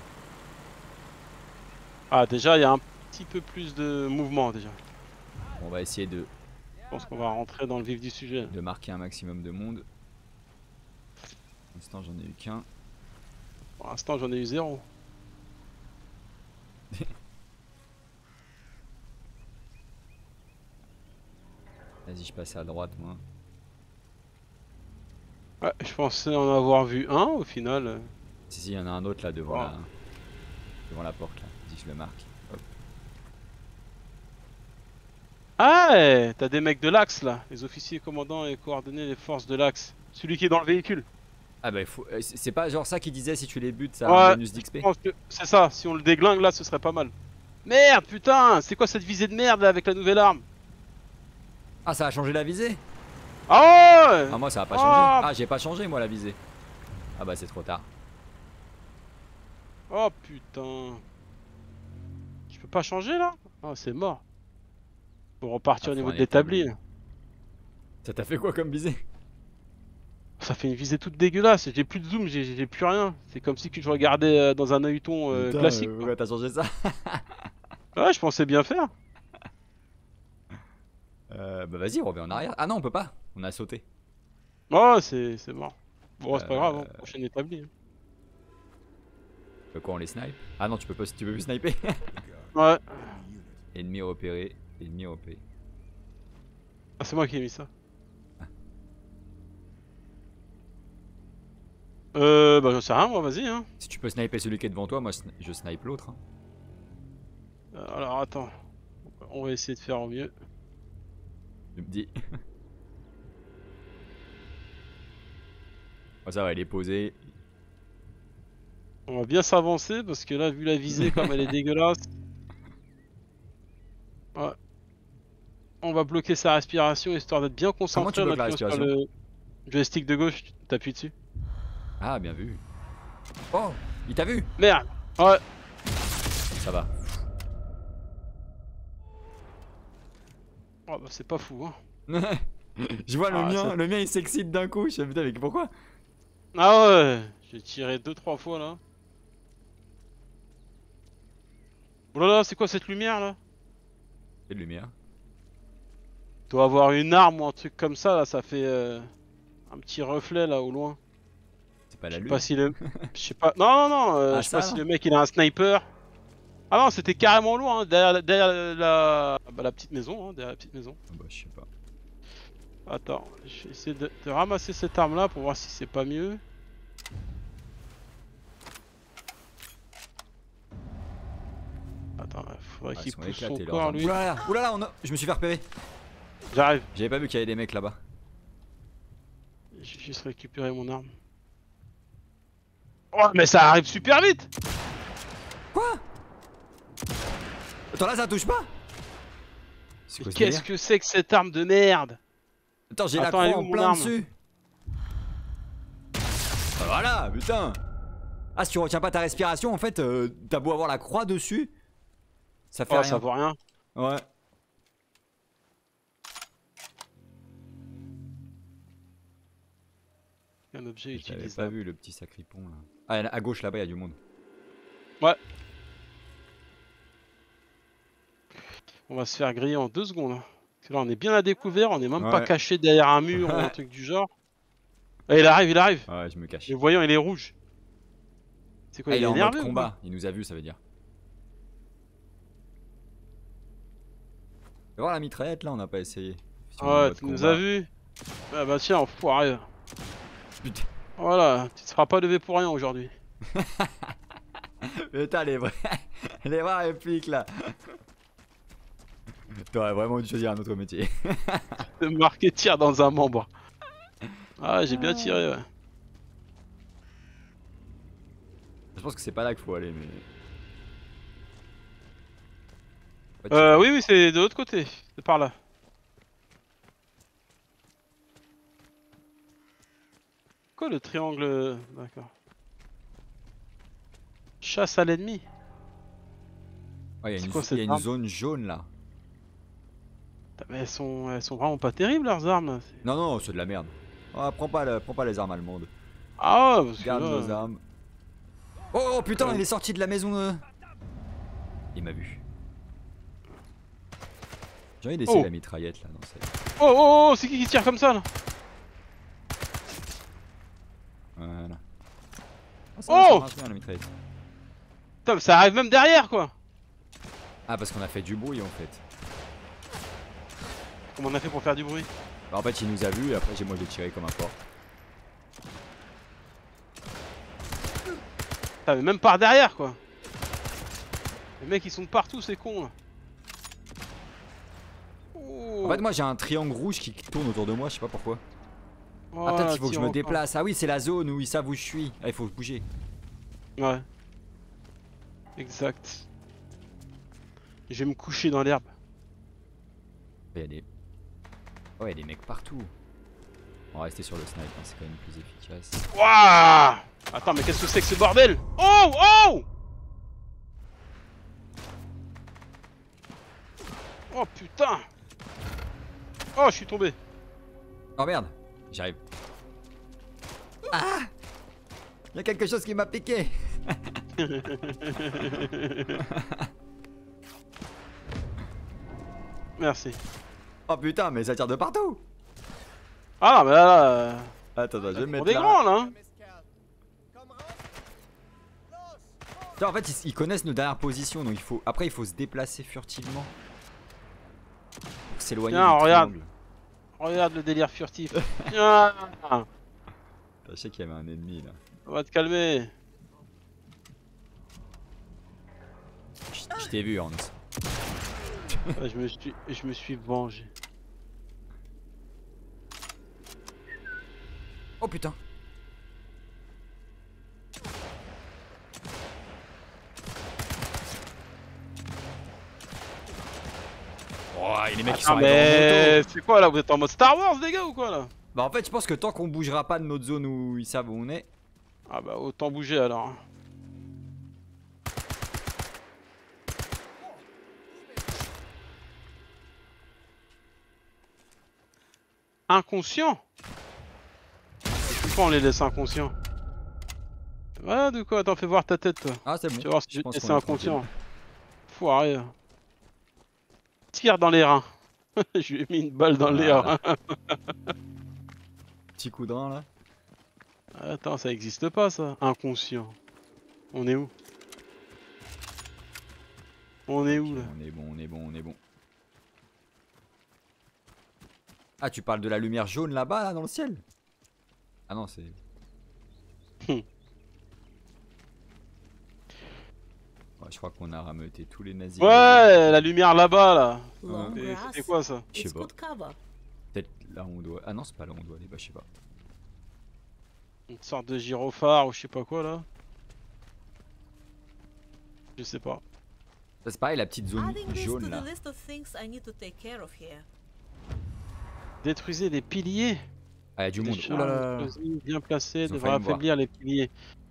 Ah, déjà, il y a un petit peu plus de mouvement déjà. On va essayer de, Je pense qu'on va rentrer dans le vif du sujet. de marquer un maximum de monde. Pour l'instant, j'en ai eu qu'un. Pour l'instant, j'en ai eu zéro. Vas-y, je passe à droite, moi. Ouais, je pensais en avoir vu un au final. Si, si, il y en a un autre là devant, Oh. la, devant la porte. Là. Vas-y, je le marque. Hop. Ah, ouais, t'as des mecs de l'Axe là. Les officiers commandants et coordonner les forces de l'Axe. Celui qui est dans le véhicule. Ah bah, il faut... euh, c'est c'est pas genre ça qui disait si tu les butes, ça a Ouais, un bonus d'X P. Je pense que c'est ça. Si on le déglingue là, ce serait pas mal. Merde, putain, c'est quoi cette visée de merde là, avec la nouvelle arme? Ah, ça a changé la visée? Ah ouais. Ah, moi ça a pas Oh. changé. Ah, j'ai pas changé moi la visée. Ah bah, c'est trop tard. Oh putain. Je peux pas changer là? Ah, c'est mort. Faut repartir Ah, au faut niveau un de l'établi. établi. Ça t'a fait quoi comme visée? Ça fait une visée toute dégueulasse. J'ai plus de zoom, j'ai j'ai plus rien. C'est comme si que je regardais euh, dans un œilleton euh, Putain, classique. euh, quoi. pourquoi t'as changé ça? Ouais, je pensais bien faire. Euh, bah vas-y, reviens en arrière. Ah non, on peut pas. On a sauté. Oh, c'est c'est mort. Bon, c'est pas Euh, grave, hein. Prochaine établie. hein. Euh, Quoi, on les snipe? Ah non, tu peux pas, tu peux plus sniper. Ouais. Ennemi repéré, ennemi repéré. Ah, c'est moi qui ai mis ça. Euh, bah j'en sais rien, moi, vas-y, hein. Si tu peux sniper celui qui est devant toi, moi sni- je snipe l'autre. hein. Euh, Alors, attends. On va essayer de faire au mieux. Je me dis. Oh, ça va, il est posé. On va bien s'avancer parce que là, vu la visée comme elle est dégueulasse. Ouais. On va bloquer sa respiration histoire d'être bien concentré. tu bloques en la appuyant sur respiration le joystick de gauche, tu t'appuies dessus. Ah, bien vu. Oh, il t'a vu? Merde. Ouais. Ça va. Oh, bah, c'est pas fou, hein. Je vois le Ah, mien, ça- le mien il s'excite d'un coup. Je sais putain, mais pourquoi? Ah ouais. J'ai tiré deux trois fois là. Oh là là, c'est quoi cette lumière là? Quelle lumière? Doit avoir une arme ou un truc comme ça là, ça fait euh, un petit reflet là au loin. C'est pas la Je sais lune. pas si le. Je sais pas. Non, non, non, euh, Ah, je sais pas ça, si non. le mec il a un sniper. Ah non, c'était carrément loin, hein, derrière, la- derrière la... Bah, la petite maison, hein, derrière la petite maison. Ah bah, je sais pas. Attends, je vais essayer de, de ramasser cette arme là pour voir si c'est pas mieux. Attends, il faudrait Ah, ils qu'il sont pousse son éclatés, leurs corps armes. lui. Oulala, oulala, on a... je me suis fait repérer. J'arrive, J'avais pas vu qu'il y avait des mecs là-bas. j'ai juste récupéré mon arme. Oh, mais ça arrive super vite! Quoi? Attends, là ça touche pas? C'est Mais quoi ce qu'est-ce délire? que c'est que cette arme de merde? Attends, j'ai la Attends, elle est croix où, en mon plein arme? dessus. Bah voilà, putain. Ah, si tu retiens pas ta respiration, en fait, euh, t'as beau avoir la croix dessus, ça fait Oh, rien. ça vaut rien. Ouais. Un objet J'avais pas utilisable. vu le petit sacripon là. Ah, à gauche là-bas, il y a du monde. Ouais. On va se faire griller en deux secondes. hein. Parce que là, on est bien à découvert, on est même pas Ouais. caché derrière un mur ou un truc du genre. Ah, il arrive, il arrive. Ouais, je me cache. Le voyant, il est rouge. C'est quoi, Ah, il est en mode énervé ou quoi? combat, il nous a vu, ça veut dire. Tu vas voir la mitraillette là, on n'a pas essayé. Si on est en Ouais, mode tu nous combat. as vu. Ah bah tiens, enfoiré. Putain. Voilà, tu te seras pas levé pour rien aujourd'hui. Putain, les vrais, les vraies répliques là. T'aurais vraiment dû choisir un autre métier. Marqué tir dans un membre. Ah, j'ai bien tiré, ouais. Je pense que c'est pas là qu'il faut aller, mais. En fait, Euh, c'est- oui, oui, c'est de l'autre côté. C'est par là. Quoi le triangle? D'accord. Chasse à l'ennemi. Ouais, il y a c'est une, quoi il y a cette une arme zone jaune là. Putain, mais elles sont, elles sont vraiment pas terribles leurs armes. là. C'est- Non, non, c'est de la merde. Ah, prends pas, le- prends pas les armes allemandes. Ah ouais, parce que Garde là, nos armes. Oh, oh, putain, Ouais. il est sorti de la maison. euh. Il m'a vu. J'ai envie d'essayer Oh. la mitraillette là dans cette. Oh oh oh, c'est qui qui tire comme ça là? Voilà. Ah, ça, Oh ça marche bien la mitraillette. Putain, mais ça arrive même derrière quoi. Ah, parce qu'on a fait du bruit en fait. Comment on a fait pour faire du bruit? Bah, en fait, il nous a vu et après, j'ai- moi, j'ai tiré comme un porc. Putain, mais même par derrière quoi. Les mecs ils sont partout, c'est con là. Oh. En fait, moi, j'ai un triangle rouge qui tourne autour de moi, je sais pas pourquoi. Ah, Voilà, peut-être qu'il faut que je tire me encore. déplace. Ah oui, c'est la zone où ils savent où je suis. Ah, il faut bouger. Ouais. Exact. Je vais me coucher dans l'herbe. Il y a des. Oh, il y a des mecs partout. On va rester sur le snipe, hein, c'est quand même plus efficace. Wouah! Attends, mais qu'est-ce que c'est que ce bordel? Oh! Oh! Oh putain! Oh, je suis tombé. Oh merde, j'arrive. Ah! Il y a quelque chose qui m'a piqué. Merci. Oh putain, mais ça tire de partout. Ah non, mais là, là, euh, Attends, attends, je vais me On mettre est là. grands là hein. Tiens, en fait, ils, ils connaissent nos dernières positions, donc il faut. Après, il faut se déplacer furtivement. Pour s'éloigner du Tiens, regarde. triangle. Regarde le délire furtif. Tiens, Je sais qu'il y avait un ennemi là. on va te calmer. Je, je t'ai vu, Hans. Ouais, je me suis, je me suis vengé. Oh putain. Oh, et les mecs qui sont Ah arrivés en mais moto. c'est quoi là? Vous êtes en mode Star Wars les gars ou quoi là? Bah en fait, je pense que tant qu'on bougera pas de notre zone où ils savent où on est. Ah bah autant bouger alors. Inconscient? Pourquoi on les laisse inconscients? Ouais, de quoi? Attends, fais voir ta tête toi. Ah, c'est bon. Tu vas voir si Je je pense te laisse qu'on est inconscient. Foiré. Tire dans les reins. Je lui ai mis une balle dans les Voilà. reins. Petit coup de rein là. Attends, ça existe pas ça. Inconscient. On est où? On est où là? On est bon, on est bon, on est bon. Ah, tu parles de la lumière jaune là-bas, là, dans le ciel? Ah non, c'est... Hum. Ouais, je crois qu'on a rameuté tous les nazis. Ouais, la lumière là-bas là. Long Et grass. C'était quoi ça? Je sais It's pas. good cover. Peut-être là où on doit... Ah non, c'est pas là où on doit aller, bah je sais pas. Une sorte de gyrophare ou je sais pas quoi là. Je sais pas. Ça c'est pareil, la petite zone Adding this to jaune the là. list of things I need to take care of here. Détruisez les piliers. Ah, y a du Des monde. charges Ouh là là. explosives bien placées Ils ont devraient failli me voir. affaiblir les piliers.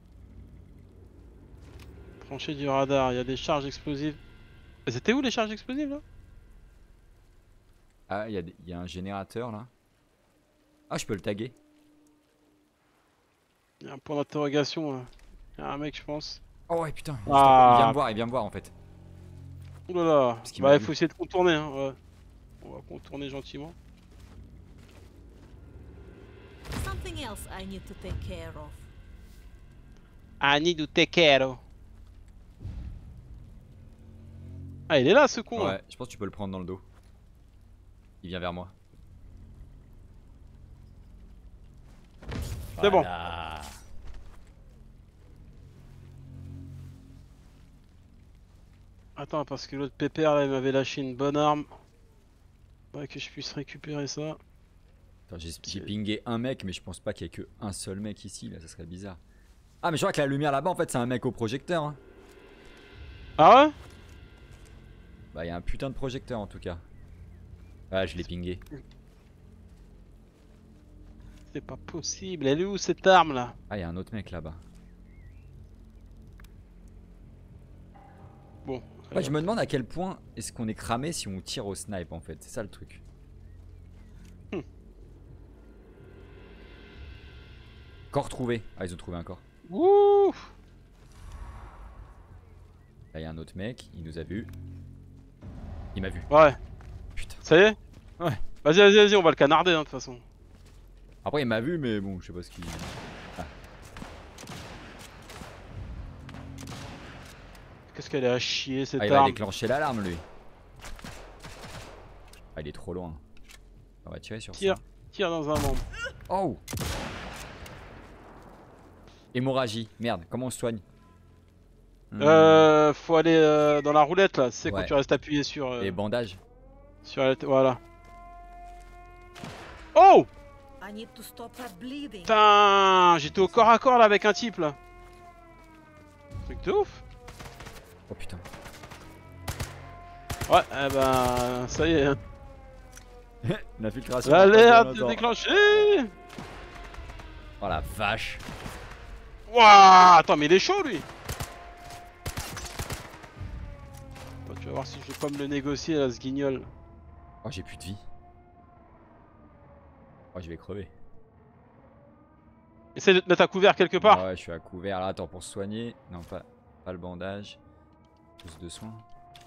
Tranchée du radar, il y a des charges explosives. C'était où les charges explosives là? Ah, il y, a des- y a un générateur là. Ah, je peux le taguer. Il y a un point d'interrogation là. Il y a un mec je pense. Oh ouais, putain. Il Ah. vient me voir, il vient me voir en fait. Ouh là là. Parce qu'il Bah m'a il vu. faut essayer de contourner hein. Ouais. On va contourner gentiment. Something else I need to take care of. I need to take care. Ah il est là ce con là. Ouais, je pense que tu peux le prendre dans le dos. Il vient vers moi. C'est bon. Voilà. Attends parce que l'autre pépère là il m'avait lâché une bonne arme. Ouais que je puisse récupérer ça. Attends, j'ai j'ai pingé un mec, mais je pense pas qu'il y ait que un seul mec ici, là, ça serait bizarre. Ah, mais je crois que la lumière là-bas, en fait, c'est un mec au projecteur. Hein. Ah ouais? Bah, il y a un putain de projecteur en tout cas. Ah, je l'ai pingé. C'est pas possible. Elle est où cette arme là? Ah, il y a un autre mec là-bas. Bon. Ouais, je me demande à quel point est-ce qu'on est cramé si on tire au snipe en fait. C'est ça le truc. Hmm. Corps trouvé. Ah, ils ont trouvé un corps. Ouh. Là, il y a un autre mec. Il nous a vu. Il m'a vu. Ouais. Putain. Ça y est? Ouais. Vas-y, vas-y, vas-y, on va le canarder hein, de toute façon. Après, il m'a vu, mais bon, je sais pas ce qu'il. Qu'est-ce qu'elle est à chier cette Ah, il va arme? déclencher l'alarme lui. Ah, il est trop loin. On va tirer sur Tire, ça. tire dans un membre. Oh! Hémorragie. Merde, comment on se soigne? Hmm. Euh, faut aller euh, dans la roulette là. C'est quand Ouais. tu restes appuyé sur. Euh, Les bandages. sur la. Voilà. Oh! I need to stop her bleeding. Putain! J'étais au corps à corps là avec un type là. Truc de ouf! Oh putain. Ouais, eh ben. Ça y est. hein. L'infiltration. L'alerte est déclenchée! Oh la vache. Wouah! Attends, mais il est chaud lui! Attends, tu vas voir si je vais pas me le négocier là, ce guignol. Oh, j'ai plus de vie. Oh, je vais crever. Essaye de te mettre à couvert quelque part. Ouais, je suis à couvert là. Attends, pour se soigner. Non, pas, pas le bandage. Pouce de soin.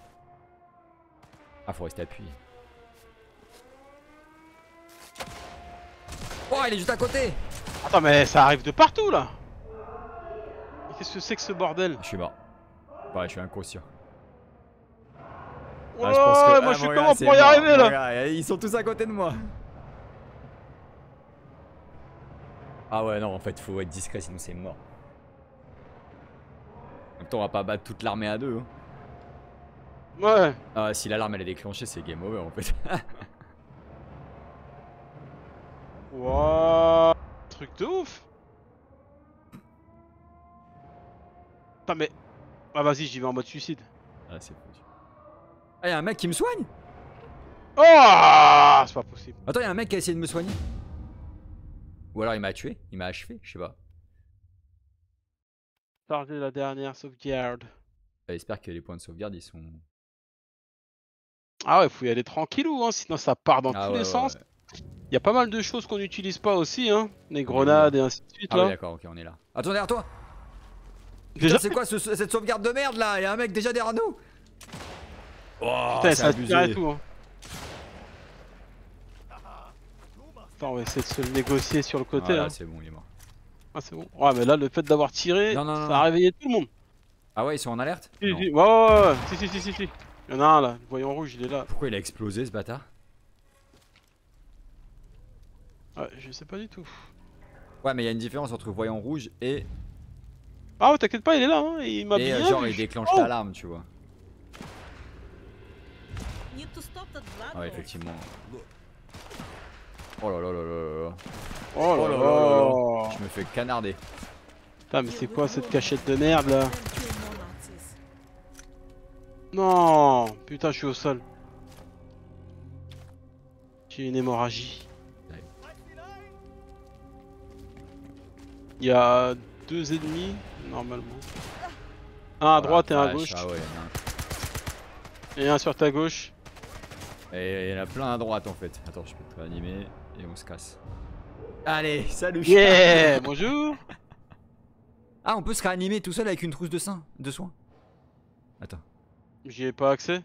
Ah, faut rester appuyé. Oh, il est juste à côté. Attends, mais ça arrive de partout là. Qu'est-ce que c'est que ce bordel? Je suis mort. Ouais, je suis inconscient. Oh, Ah, je pense que- moi ah, je suis mon comment gars, pour c'est y mort, arriver mon là? gars, ils sont tous à côté de moi. Ah ouais, non, en fait, faut être discret, sinon c'est mort. En même temps, on va pas battre toute l'armée à deux. Hein. Ouais. Ah, si l'alarme elle est déclenchée, c'est game over en fait. Wouah. Truc de ouf. Putain, mais. Ah, vas-y, j'y vais en mode suicide. Ah, c'est foutu. Ah, y'a un mec qui me soigne? Oh, c'est pas possible. Attends, y'a un mec qui a essayé de me soigner? Ou alors il m'a tué? Il m'a achevé? Je sais pas. Charger la dernière sauvegarde. Bah, J'espère que les points de sauvegarde ils sont. Ah ouais, faut y aller tranquillou, hein, sinon ça part dans Ah tous ouais, les ouais, sens. ouais. Il y a pas mal de choses qu'on n'utilise pas aussi, hein. Les grenades et ainsi de suite. Ah là. ouais, d'accord, ok, on est là. Attends, derrière toi! Déjà, Putain, c'est quoi ce- cette sauvegarde de merde là? Y'a un mec déjà derrière nous! Oh, putain, c'est ça abusé. tire et tout. Hein. Attends, on va essayer de se le négocier sur le côté. Voilà, hein. c'est bon, il est mort. Ah, c'est bon. Ouais, mais là, le fait d'avoir tiré, Non, non, non, ça non. a réveillé tout le monde. Ah ouais, ils sont en alerte? Si, Non. si, ouais, ouais, ouais, si, si, si, si, si. Il y en a un là, le voyant rouge, il est là. Pourquoi il a explosé ce bâtard? Ouais, je sais pas du tout. Ouais, mais il y a une différence entre voyant rouge et. Ah ouais, t'inquiète pas, il est là, hein. Il m'a Et bien euh, genre vu. il déclenche Oh. l'alarme, tu vois. Need to stop that Ah blood. ouais, effectivement. Oh là là là là là. Oh là Oh là là là là. Je me fais canarder. Putain, mais c'est quoi cette cachette de merde là? Then kill more Nazis. Non, putain, je suis au sol. J'ai une hémorragie. Il y a deux ennemis, normalement. Un à droite et un à Vache, gauche. Ah ouais, y en a un. Et un sur ta gauche. Et il y en a plein à droite en fait. Attends, je peux te réanimer et on se casse. Allez, salut. Yeah, bonjour. Ah, on peut se réanimer tout seul avec une trousse de, sein, de soins. Attends. J'y ai pas accès.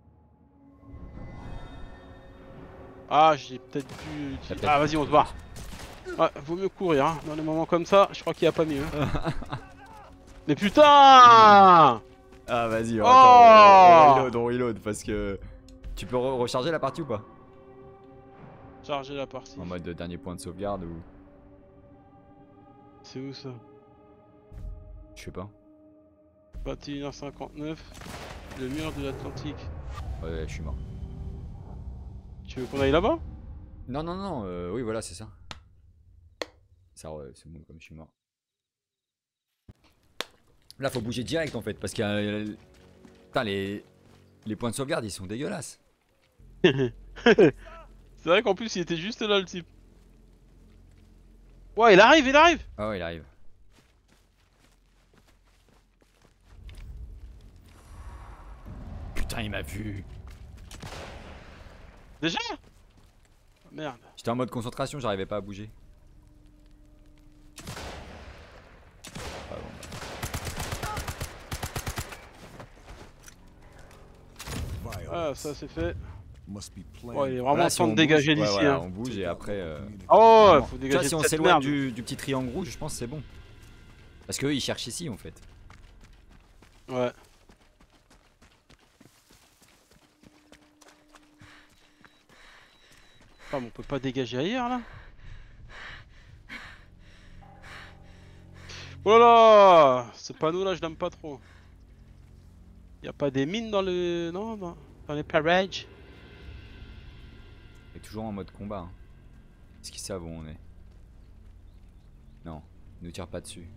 Ah, j'ai peut-être pu... T'as peut-être Ah, vas-y, on se barre. Ouais, vaut mieux courir, hein. Dans les moments comme ça, je crois qu'il n'y a pas mieux. Mais putain! Ah, vas-y, Oh attends, on reload, on reload parce que. Tu peux re- recharger la partie ou pas? Charger la partie. En mode de dernier point de sauvegarde ou. C'est où ça? Je sais pas. vingt et une heures cinquante-neuf. Le mur de l'Atlantique. Ouais, je suis mort. Tu veux qu'on aille là-bas? Non, non, non, euh, oui, voilà, c'est ça. Ça, ouais, c'est bon, comme je suis mort. Là, faut bouger direct en fait, parce qu'il y a. Putain, les. Les points de sauvegarde, ils sont dégueulasses. C'est vrai qu'en plus il était juste là le type. Ouais, il arrive, il arrive. Ah ouais, il arrive. Putain, il m'a vu. Déjà? Merde. J'étais en mode concentration, j'arrivais pas à bouger. Ah bon, bah. Ah, ça c'est fait. Must be playing. Ouais, il est vraiment Voilà, temps si de on dégager bouge, ouais, d'ici. voilà, hein. on bouge et après. Euh... Oh, ouais, vraiment. faut Tu dégager vois, si on de cette s'éloigne merde. du, du petit triangle rouge, je pense que c'est bon. Parce qu'eux ils cherchent ici en fait. Ouais. Ah, mais on peut pas dégager ailleurs là? Oh là là! Ce panneau là, je l'aime pas trop. Y a pas des mines dans le. Non, dans, dans les parages? On est toujours en mode combat. Hein. Est-ce qu'ils savent où on est? Non, ils nous tirent pas dessus.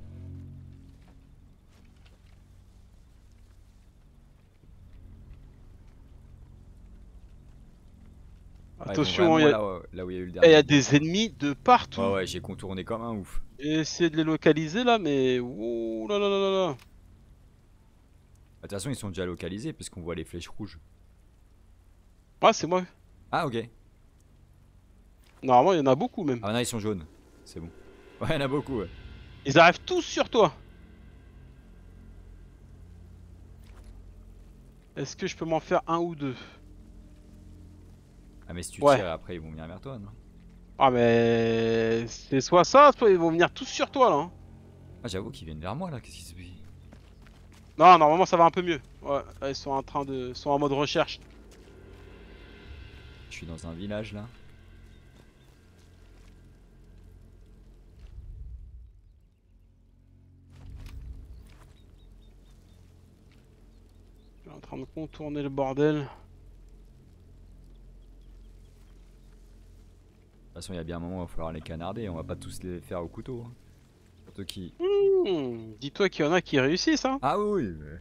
Ouais, Attention, bon, il y a... là, là où il y a eu le il dernier. y a des ennemis de partout. Ouais, ouais, j'ai contourné comme un ouf. J'ai essayé de les localiser là, mais. Ouh là là là là là. De toute façon, ils sont déjà localisés puisqu'on voit les flèches rouges. Ah, c'est moi. Ah, ok. Normalement, il y en a beaucoup même. Ah, non, ils sont jaunes. C'est bon. Ouais, il y en a beaucoup, ouais. Ils arrivent tous sur toi. Est-ce que je peux m'en faire un ou deux? Ah, mais si tu Ouais. tires, après, ils vont venir vers toi, non? Ah mais c'est soit ça, soit ils vont venir tous sur toi là. Hein. Ah, j'avoue qu'ils viennent vers moi là, qu'est-ce qui se passe? Non, normalement ça va un peu mieux. Ouais, là, ils sont en train de, sont en mode recherche. Je suis dans un village là. Je suis en train de contourner le bordel. De toute façon, il y a bien un moment où il va falloir les canarder, on va pas tous les faire au couteau. Hein. Surtout qui. Mmh, dis-toi qu'il y en a qui réussissent hein. Ah oui, oui, mais.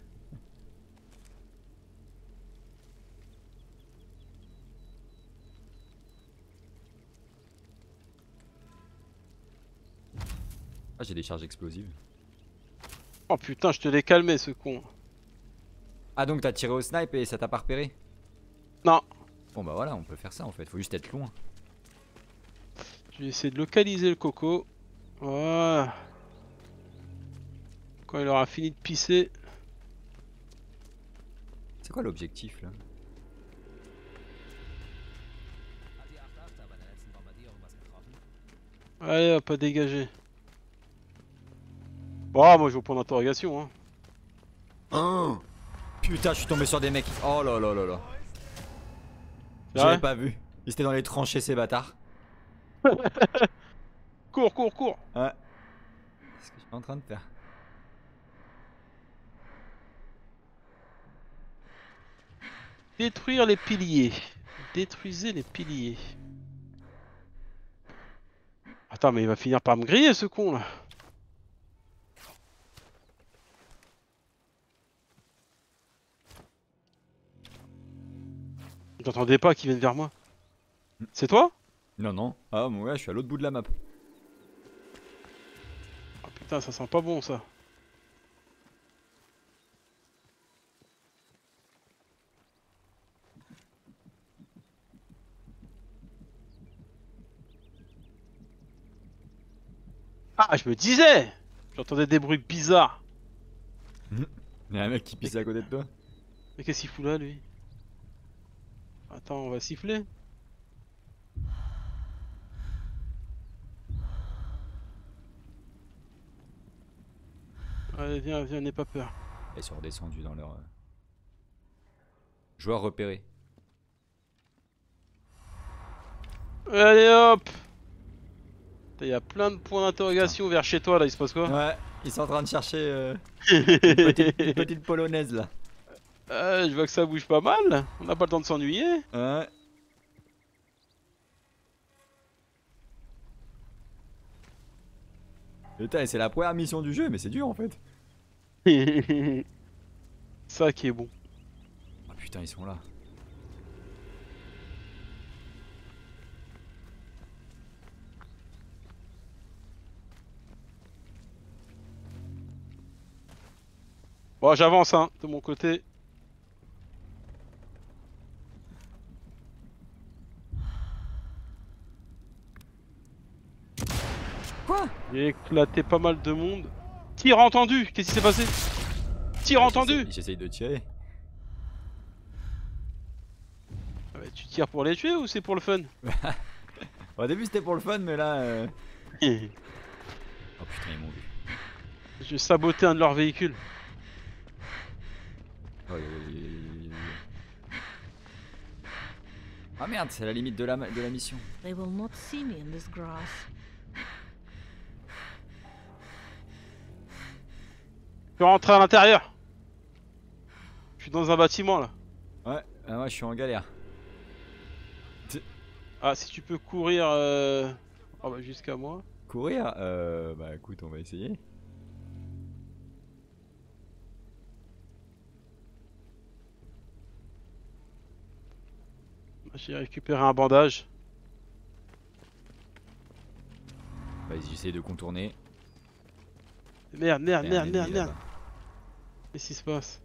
Ah, j'ai des charges explosives. Oh putain, je te l'ai calmé ce con. Ah, donc t'as tiré au snipe et ça t'a pas repéré? Non. Bon bah voilà, on peut faire ça en fait, faut juste être loin. Je vais essayer de localiser le coco. Voilà. Quand il aura fini de pisser. C'est quoi l'objectif là? Allez hop, à dégager. Bon, moi je vais au point d'interrogation hein. Oh putain, je suis tombé sur des mecs. Oh là là là là. C'est J'avais vrai pas vu. Ils étaient dans les tranchées ces bâtards. Cours, cours, cours. Ouais. C'est ce que je suis en train de faire. Détruire les piliers. Détruisez les piliers. Attends, mais il va finir par me griller ce con là. J'entendais pas qu'ils viennent vers moi. C'est toi? Non, non. Ah, mon gars, je suis à l'autre bout de la map. Oh putain, ça sent pas bon ça. Ah, je me disais! J'entendais des bruits bizarres. Il y a un mec qui pisse à côté de toi. Mais qu'est-ce qu'il fout là lui? Attends, on va siffler. Allez, viens, viens, n'aie pas peur. Ils sont redescendus dans leur. euh, Joueur repéré. Allez hop! Il y a plein de points d'interrogation vers chez toi là, il se passe quoi? Ouais, ils sont en train de chercher euh, une, petite, une petite polonaise là. Euh, je vois que ça bouge pas mal, on n'a pas le temps de s'ennuyer. Ouais. Putain, c'est la première mission du jeu, mais c'est dur en fait. Ça qui est bon. Ah putain, ils sont là. Bon, j'avance hein, de mon côté. Quoi? J'ai éclaté pas mal de monde. Tir entendu, qu'est-ce qui s'est passé? Tir entendu. J'essaye de tirer. Ah bah, tu tires pour les tuer ou c'est pour le fun? Au début c'était pour le fun, mais là. Euh... Oh putain, ils m'ont vu. J'ai saboté un de leurs véhicules. Oh, y a- y a- y a- y a- y a- Ah merde, c'est la limite de la, de la mission. They will not see me in this grass. Je peux rentrer à l'intérieur. Je suis dans un bâtiment là. Ouais, ah, moi je suis en galère. Ah, si tu peux courir euh... oh, bah, jusqu'à moi. Courir? Euh. Bah écoute, on va essayer. J'ai récupéré un bandage. Vas-y, j'essaie de contourner. Merde, merde, Il y a un merde, ennemi merde, merde. là-bas. Qu'est-ce qui se passe?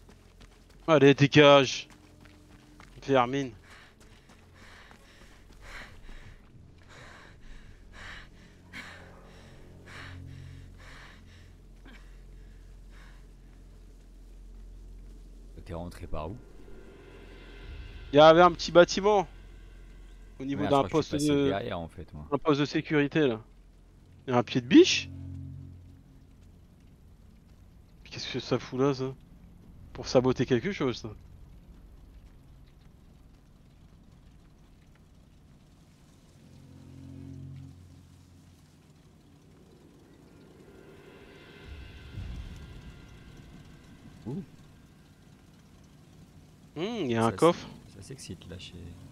Allez, dégage. Vermine. t'es rentré par où? Il y avait un petit bâtiment au niveau Merde, je d'un crois que je suis poste passé de derrière en fait moi. un poste de sécurité là. Il y a un pied de biche. Qu'est-ce que ça fout là ça? Pour saboter quelque chose ça. Ouh. Hum, il y a un Ça, coffre. c'est- Ça s'excite là chez...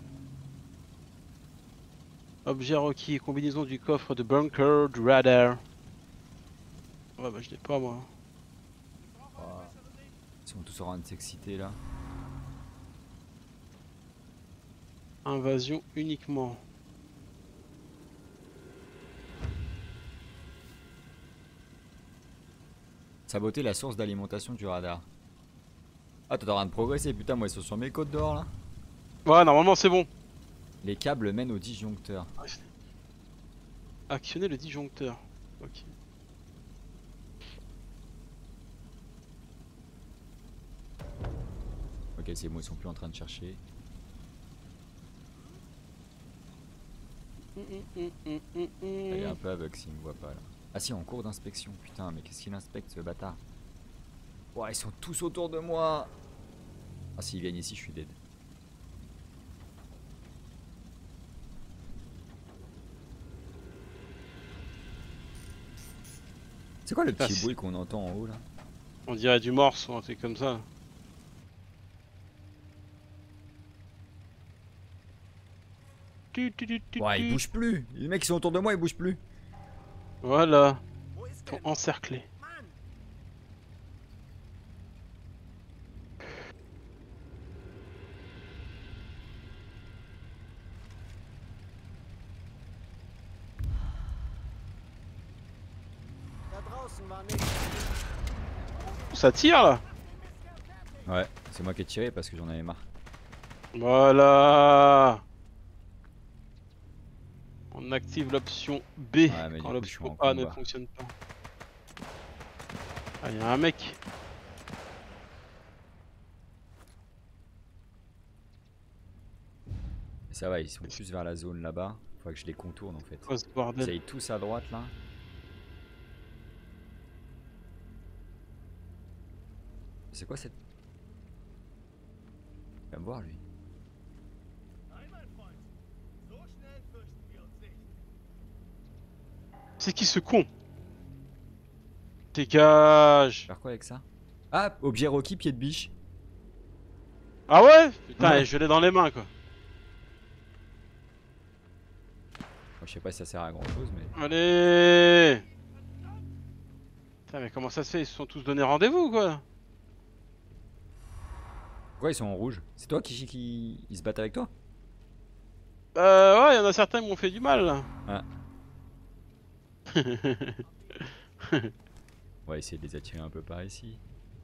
Objet requis, combinaison du coffre de bunker du radar. Ouais bah je l'ai pas moi. Ils sont tous en train de s'exciter là. Invasion uniquement. Saboter la source d'alimentation du radar. Ah t'es en train de progresser, putain moi ils sont sur mes côtes dehors là. Ouais normalement c'est bon. Les câbles mènent au disjoncteur. Actionner le disjoncteur. Ok. Ok c'est bon, ils sont plus en train de chercher. Hum, hum, hum, hum, hum. Elle est un peu aveugle s'il me voit pas là. Ah si, en cours d'inspection, putain mais qu'est-ce qu'il inspecte ce bâtard? Ouah ils sont tous autour de moi. Ah s'ils viennent ici je suis dead. C'est quoi le Ah, petit si. bruit qu'on entend en haut là? On dirait du morse ou un truc comme ça. Tu, tu, tu, tu, Ouais ils tu. bougent plus. Les mecs qui sont autour de moi ils bougent plus. Voilà. Ils sont encerclés. Ça tire là. Ouais, c'est moi qui ai tiré parce que j'en avais marre. Voilà. On active l'option B Ouais, mais du quand coup, je suis en l'option A ne combat. fonctionne pas. Ah, il y a un mec. Et ça va, ils sont plus vers la zone là-bas. Faut que je les contourne en fait. Quoi ce Ils bordel? aillent tous à droite là. C'est quoi cette... Viens me voir lui. C'est qui ce con? Dégage. Faire quoi avec ça? Ah, objet requis, pied de biche. Ah ouais? Putain, Ouais. je l'ai dans les mains quoi. Moi, je sais pas si ça sert à grand chose mais... Allez. Putain, mais comment ça se fait? Ils se sont tous donné rendez-vous quoi? Pourquoi ils sont en rouge? C'est toi qui, qui... Ils se battent avec toi? Euh ouais, il y en a certains qui m'ont fait du mal là. Ah. On va essayer de les attirer un peu par ici.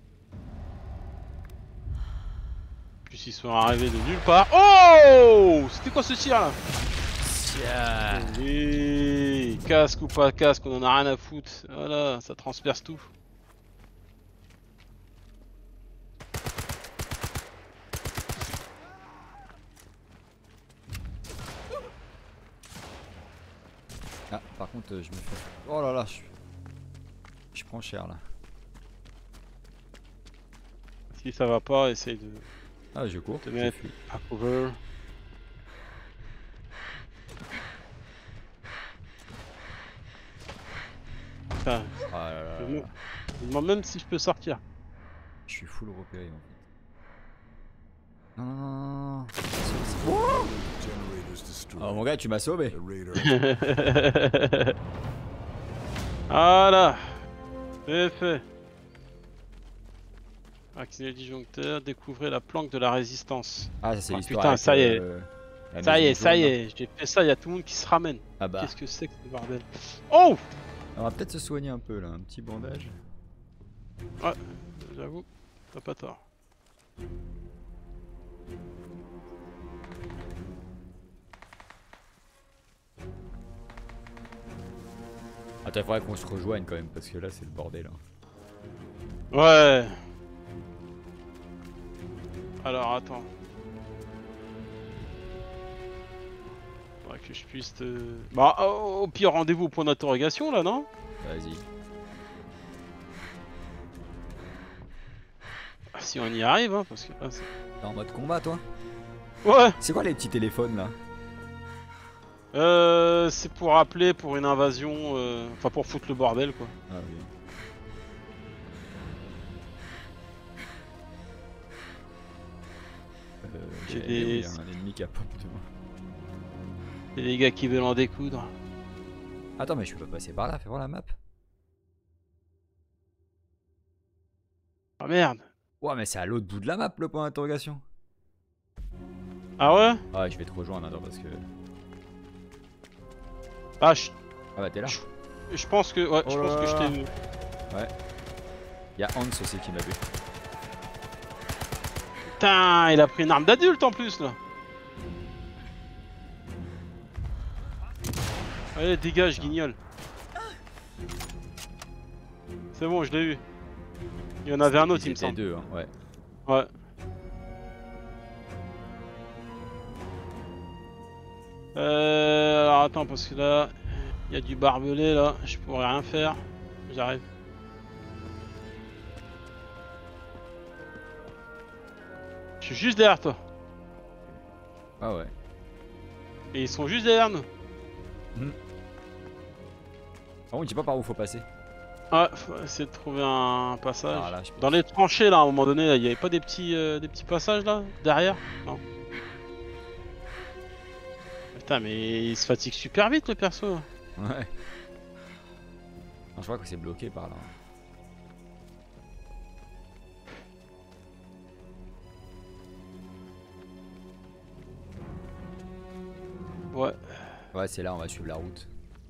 Plus ils sont arrivés de nulle part. Oh! C'était quoi ce tir là? Oui, casque ou pas casque, on en a rien à foutre. Voilà, ça transperce tout. Ah, par contre, euh, je me fais... Oh là là, je... Je prends cher là. Si ça va pas, essaye de Ah, je cours. te je mettre fuis. à cover. Putain, Ah là là je là me là. je me demande même si je peux sortir. Je suis full repéré en fait. Non, non, non, non. Oh Generators destroyed. Oh mon gars, tu m'as sauvé. The radar. Voilà, c'est fait. Activer le disjoncteur, découvrez la planque de la résistance. Ah, ça c'est Ah, l'histoire. putain, avec, ça y est. euh, la Ça y est, maison ça y jaune, est, j'ai fait ça, il y a tout le monde qui se ramène. là. Ah bah. Qu'est-ce que c'est que ce bordel? Oh! On va peut-être se soigner un peu là, un petit bandage. Ouais, j'avoue, t'as pas tort. Attends, il faudrait qu'on se rejoigne quand même parce que là c'est le bordel. Hein. Ouais. Alors attends. Faudrait que je puisse te... Bah au pire rendez-vous au point d'interrogation là, non? Vas-y. Si on y arrive, hein, parce que là c'est... T'es en mode combat toi? Ouais. C'est quoi les petits téléphones là? Euh, c'est pour appeler pour une invasion, euh... enfin pour foutre le bordel quoi. Ah oui. Euh, J'ai des... des- oui, y a un ennemi qui a pop devant. C'est les gars qui veulent en découdre. Attends mais je peux pas passer par là, fais voir la map. Ah merde. Ouais mais c'est à l'autre bout de la map le point d'interrogation. Ah ouais? Ah je vais te rejoindre attends parce que... Ah je... Ah bah t'es là. je- Je pense que... Ouais, je Oh pense là que je là. t'ai vu. Ouais. Y'a Hans aussi qui m'a vu. Putain, il a pris une arme d'adulte en plus là. Allez, dégage, guignol. C'est bon, je l'ai eu. Il y en avait un autre, il me C'était semble. deux hein, ouais. Ouais. Euh, alors attends, parce que là, il y a du barbelé là, je pourrais rien faire. J'arrive. Je suis juste derrière toi. Ah ouais. Et ils sont juste derrière nous. Par contre, je sais pas par où faut passer. Ouais, faut essayer de trouver un passage. Ah, là, je peux- Dans les tranchées là, à un moment donné, là, il y avait pas des petits, euh, des petits passages là, derrière? Non. Putain, mais il se fatigue super vite le perso. Ouais. Non, je crois que c'est bloqué par là. Ouais. Ouais, c'est là, on va suivre la route.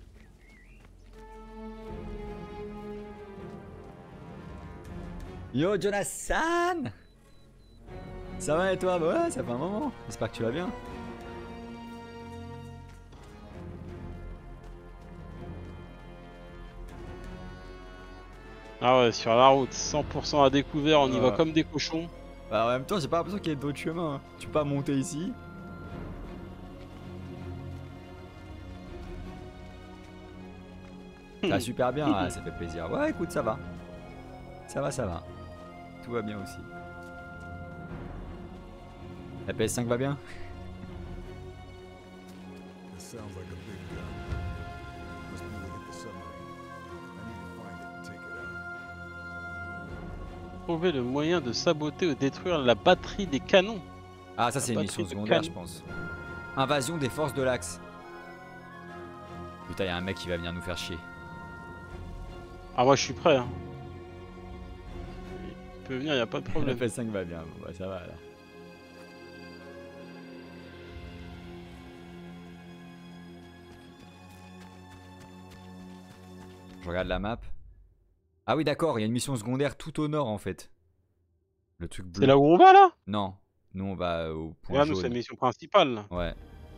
Yo Jonathan! Ça va et toi? Bah ouais, ça fait un moment. J'espère que tu vas bien. Ah ouais, sur la route, cent pour cent à découvert, on y va Ouais. comme des cochons. Bah en même temps, j'ai pas l'impression qu'il y ait d'autres chemins. hein. Tu peux pas monter ici. Ça va super bien, ah, ça fait plaisir. Ouais, écoute, ça va. Ça va, ça va. Tout va bien aussi. La P S cinq va bien? This sounds like a big gun. Must be what hit the submarine. I need to find it and take it out. Trouver le moyen de saboter ou détruire la batterie des canons. Ah, ça c'est une La mission batterie de secondaire, canon. je pense. Invasion des forces de l'Axe. Putain, y'a un mec qui va venir nous faire chier. Ah moi je suis prêt. Hein. Il peut venir, y a pas de La problème. P S cinq va bien, bon, bah, ça va alors. Je regarde la map. Ah oui d'accord, il y a une mission secondaire tout au nord en fait. Le truc bleu. C'est là où on va là? Non, nous on va au point Là nous c'est la jaune. mission principale. Là. Ouais.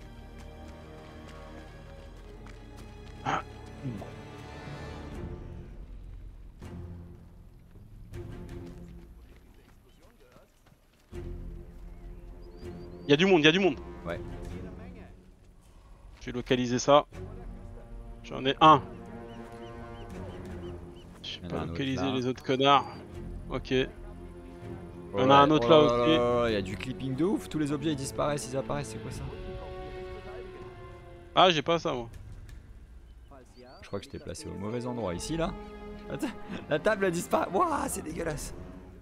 Y a du monde, y a du monde. Ouais. Je vais localiser ça. J'en ai un. Je Il y vais en a pas un autre localiser là. les autres connards. Ok. Il y en a un autre là aussi. Il y a du clipping de ouf, tous les objets ils disparaissent, ils apparaissent, c'est quoi ça? Ah j'ai pas ça moi. Je crois que je t'ai placé au mauvais endroit ici là. Attends, la table a disparu. Wouah, c'est dégueulasse.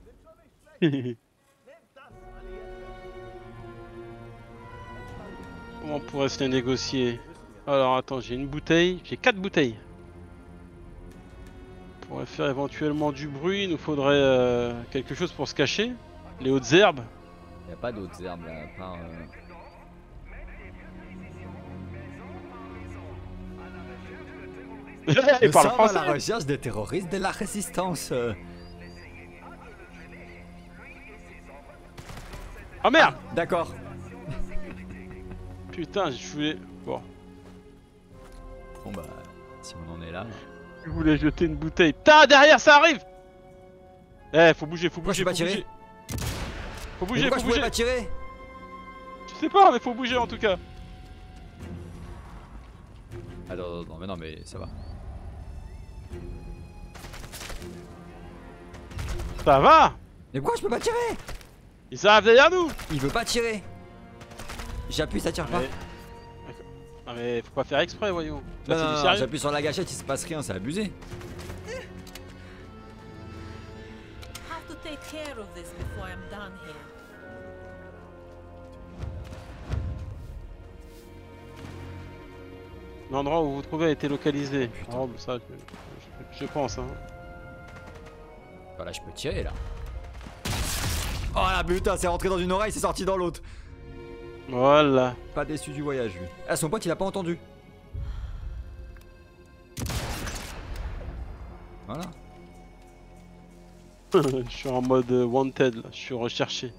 Comment on pourrait se les négocier? Alors attends, j'ai une bouteille, j'ai quatre bouteilles. On pourrait faire éventuellement du bruit, il nous faudrait euh, quelque chose pour se cacher. Les hautes herbes. Il n'y a pas d'autres herbes là, à part. Euh... Il Nous parle sommes à la français. recherche des terroristes de la résistance. Ah merde. D'accord. Putain, je voulais... Bon, Bon bah, si on en est là. je voulais jeter une bouteille. Putain, derrière ça arrive. Eh, faut bouger, faut Pourquoi bouger, je peux faut pas bouger. Faut Mais bouger, pourquoi faut je pouvais bouger. pas tirer? Je sais pas, mais faut bouger en tout cas. Attends, attends, attends, mais non, mais ça va. Ça va. Mais pourquoi je peux pas tirer? Ils arrivent derrière nous. Il veut pas tirer. J'appuie, ça tire pas. Mais... Ah mais faut pas faire exprès, voyons. Non, Là c'est non, du non, sérieux. j'appuie sur la gâchette, il se passe rien, c'est abusé. Have to take care of this before I'm done here. L'endroit où vous vous trouvez a été localisé. Oh, mais ça, je, je- je pense. Hein. Voilà, je peux tirer là. Oh la putain, c'est rentré dans une oreille, c'est sorti dans l'autre. Voilà. Pas déçu du voyage, lui. Ah, son pote, il a pas entendu. Voilà. Je suis en mode euh, wanted, là. Je suis recherché.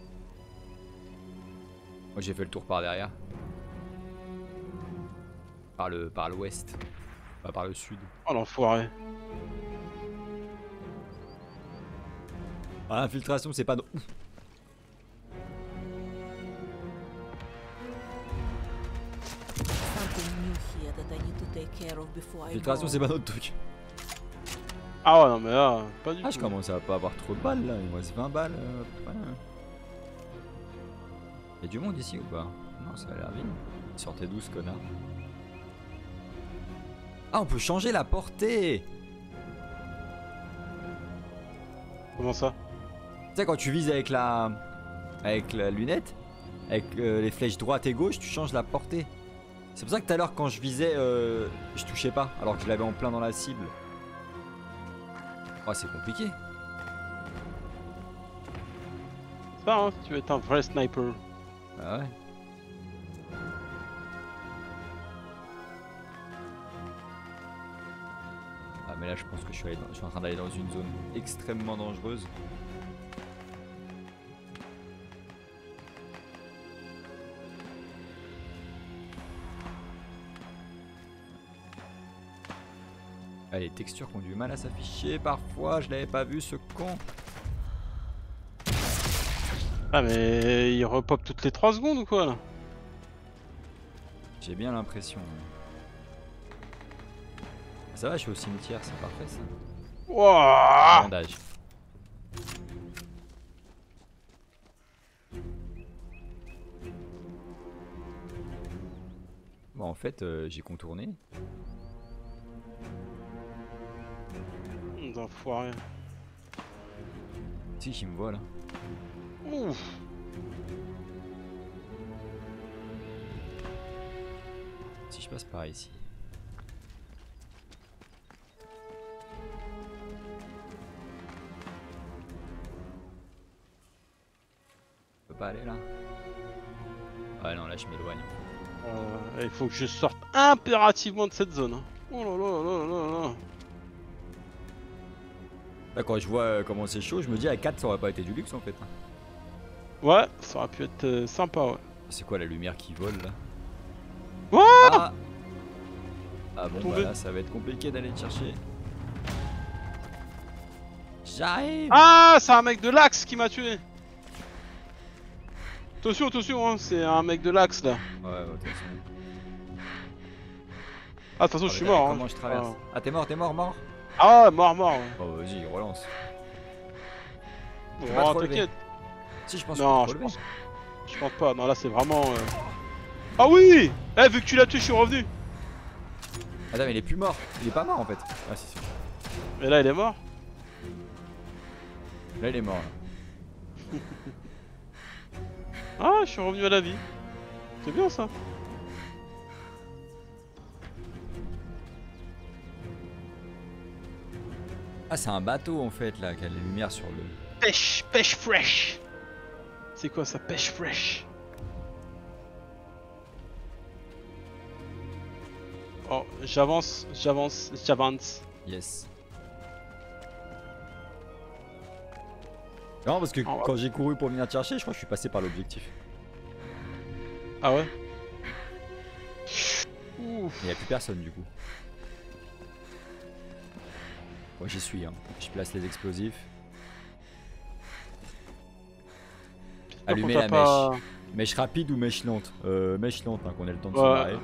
Moi, j'ai fait le tour par derrière. Par le par l'ouest. Pas par le sud. Oh l'enfoiré. Ah, l'infiltration, c'est pas... No... Something new here that I need to take care of before I Infiltration, go. c'est pas notre truc. Ah ouais, non mais là, pas du Ah, je tout. commence à pas avoir trop de balles là, il me reste vingt balles. Euh, ouais. Y'a du monde ici ou pas? Non, ça a l'air vide. Sortez d'où ce connard? Ah, on peut changer la portée! Comment ça? Tu sais, quand tu vises avec la. Avec la lunette, avec euh, les flèches droite et gauche, tu changes la portée. C'est pour ça que tout à l'heure, quand je visais, euh, je touchais pas, alors que je l'avais en plein dans la cible. Oh, c'est compliqué. Ça, hein, si tu veux être un vrai sniper. Ah ouais. Ah mais là je pense que je suis, allé dans- je suis en train d'aller dans une zone extrêmement dangereuse. Ah, les textures qui ont du mal à s'afficher parfois, je l'avais pas vu ce con. Ah mais il repop toutes les trois secondes ou quoi là? J'ai bien l'impression. Ça va, je suis au cimetière, c'est parfait ça. Wouah. Bandage. Bon, en fait, euh, j'ai contourné. Hum, Enfoiré. Si, j'y me vois là. Ouf. Si je passe par ici. Je peux pas aller là. Ouais non, là je m'éloigne. Euh, il faut que je sorte impérativement de cette zone. hein. Oh là là là là là. Là quand je vois euh, comment c'est chaud, je me dis à quatre ça aurait pas été du luxe en fait. Ouais, ça aurait pu être euh, sympa ouais. C'est quoi la lumière qui vole là? What? Ah, ah bon Tombé. bah là ça va être compliqué d'aller te chercher. J'arrive. Ah, c'est un mec de l'Axe qui m'a tué. Attention, attention, hein, c'est un mec de l'Axe là. Ouais, ouais, attention. Ah, de toute façon, Ah, je suis mais mort. Comment hein. je traverse? Ah, t'es mort, t'es mort, mort? Ah, mort, mort. Ouais. Oh, vas-y, relance. Oh, peux pas te relever. t'inquiète. Si, je pense Non, que je tu peux te pense, relever. je pense pas. Non, là, c'est vraiment. euh, Ah oui. Eh, vu que tu l'as tué, je suis revenu. Attends, mais il est plus mort. Il est pas mort en fait. Ah, si, si. Mais là, il est mort. Là, il est mort. Là. Ah, je suis revenu à la vie. C'est bien ça. Ah, c'est un bateau en fait là, qui a les lumières sur le. Pêche, pêche fresh. C'est quoi ça, pêche fresh? Oh, j'avance, j'avance, j'avance. Yes. Non, parce que Oh, quand j'ai couru pour venir te chercher, je crois que je suis passé par l'objectif. Ah ouais? Ouf. Il n'y a plus personne du coup. Moi j'y suis, hein. Je place les explosifs. Allumer qu'on la t'a pas- mèche. Mèche rapide ou mèche lente? Euh, mèche lente, hein, qu'on ait le temps de se Ouais. barrer.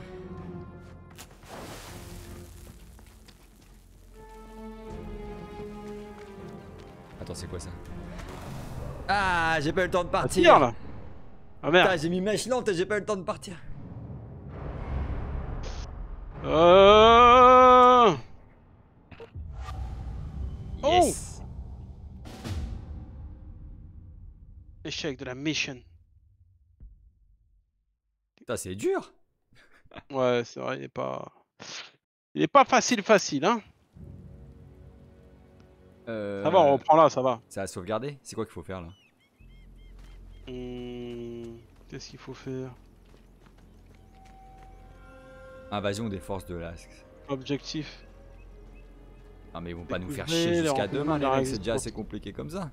Attends, c'est quoi ça? Ah, j'ai pas eu le temps de Ah, partir. tire là. Ah merde. Putain, j'ai mis mèche lente et j'ai pas eu le temps de partir. Euh... Oh. Yes. Échec de la mission. Putain, c'est dur. Ouais, c'est vrai, il est pas. Il est pas facile, facile, hein. Euh... Ça va, on reprend là, ça va. Ça a sauvegardé? C'est quoi qu'il faut faire là? Hmm, Qu'est-ce qu'il faut faire? Invasion des forces de l'Asque. Objectif. Non mais ils vont pas nous faire Découvrez chier les jusqu'à renseignements demain de les la mecs, c'est déjà résistance. assez compliqué comme ça.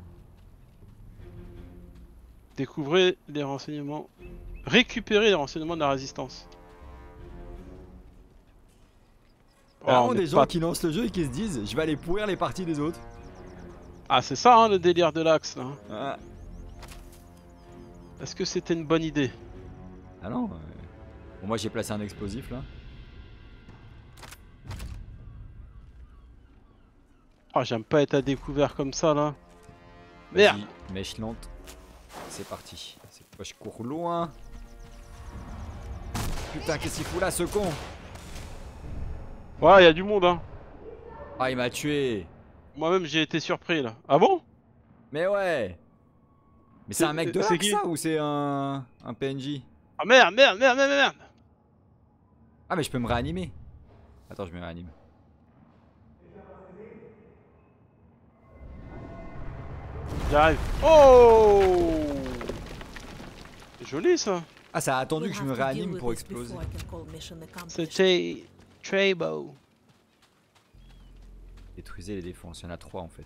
Découvrez les renseignements. Récupérer les renseignements de la résistance. Ah, on on est des gens pas- qui lancent le jeu et qui se disent je vais aller pourrir les parties des autres. Ah, c'est ça hein, le délire de l'axe là. Ah, Est-ce que c'était une bonne idée? ah non. euh, Bon, moi j'ai placé un explosif là. Oh, j'aime pas être à découvert comme ça là. Merde. Vas-y, mèche lente. C'est parti. C'est quoi, je cours loin. Putain, qu'est-ce qu'il fout là ce con? Ouais, y a du monde hein. Ah, il m'a tué. Moi-même j'ai été surpris là. Ah bon? Mais ouais. Mais c'est C'est- un mec de c'est l'axe qui ça ou c'est un, un P N J? Ah merde, merde, merde, merde, merde. Ah mais je peux me réanimer. Attends, je me réanime. J'arrive. Oh! C'est joli ça. Ah, ça a attendu We'll que je me have to deal réanime with pour this exploser. before I can call mission accomplished. C'était très beau. Détruisez les défenses, il y en a trois en fait.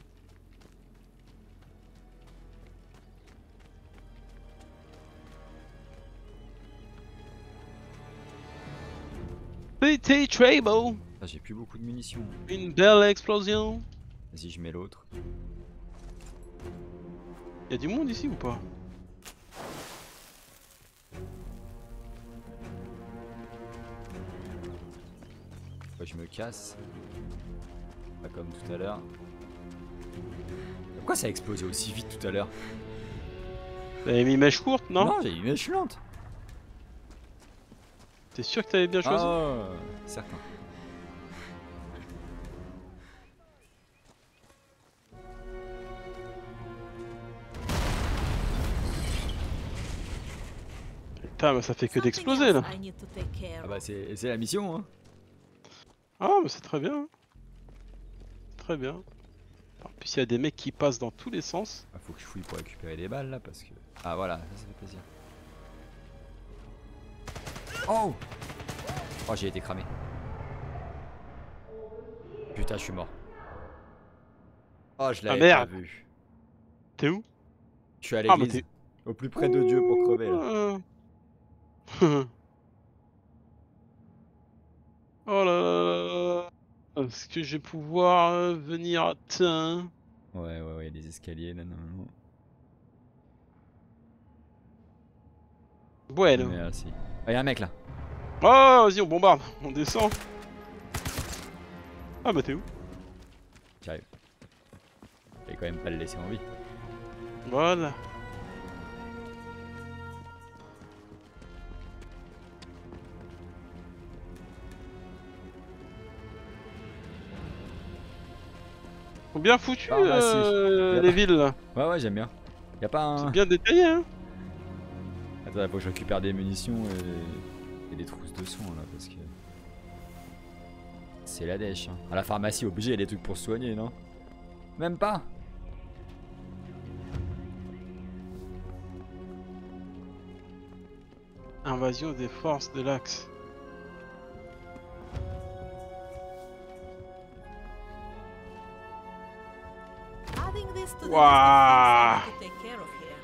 C'était très beau. Ah, j'ai plus beaucoup de munitions. Une belle explosion. Vas-y, je mets l'autre. Y a du monde ici ou pas? Ouais, je me casse. Pas comme tout à l'heure. Pourquoi ça a explosé aussi vite tout à l'heure? T'avais mis mèche courte, non? Non, j'ai une mèche lente. T'es sûr que t'avais bien choisi? Ah, certain. Putain, mais ça fait que Something d'exploser else là. I need to take care Ah bah of. c'est c'est la mission hein. Ah, mais c'est très bien. Très bien. En plus, il y a des mecs qui passent dans tous les sens. Ah, faut que je fouille pour récupérer des balles là parce que... Ah voilà, ça, ça fait plaisir. Oh. Oh, j'ai été cramé. Putain, je suis mort. Oh, je l'avais merde. pas vu. T'es où? Je suis à Ah, mais l'église. t'es- Au plus près de Dieu pour crever là. là. Oh là là là. Est-ce que je vais pouvoir euh, venir à teint? Ouais, ouais, ouais, il y a des escaliers là normalement. Ouais, là. Merci. Ah, y'a un mec là. Oh, vas-y, on bombarde. On descend. Ah, bah t'es où? J'arrive. Je vais quand même pas le laisser en vie. Voilà. Sont bien foutus Ah, bah, si. euh, Bien. les villes là. Ouais, ouais, j'aime bien. Y'a pas C'est un. bien détaillé hein. Attends, faut que je récupère des munitions et, et des trousses de soins là parce que. C'est la dèche. Hein. À la pharmacie, obligé, il y a des trucs pour se soigner, non? Même pas. Invasion des forces de l'Axe. Adding this to the Wow. list of things I need to take care of here.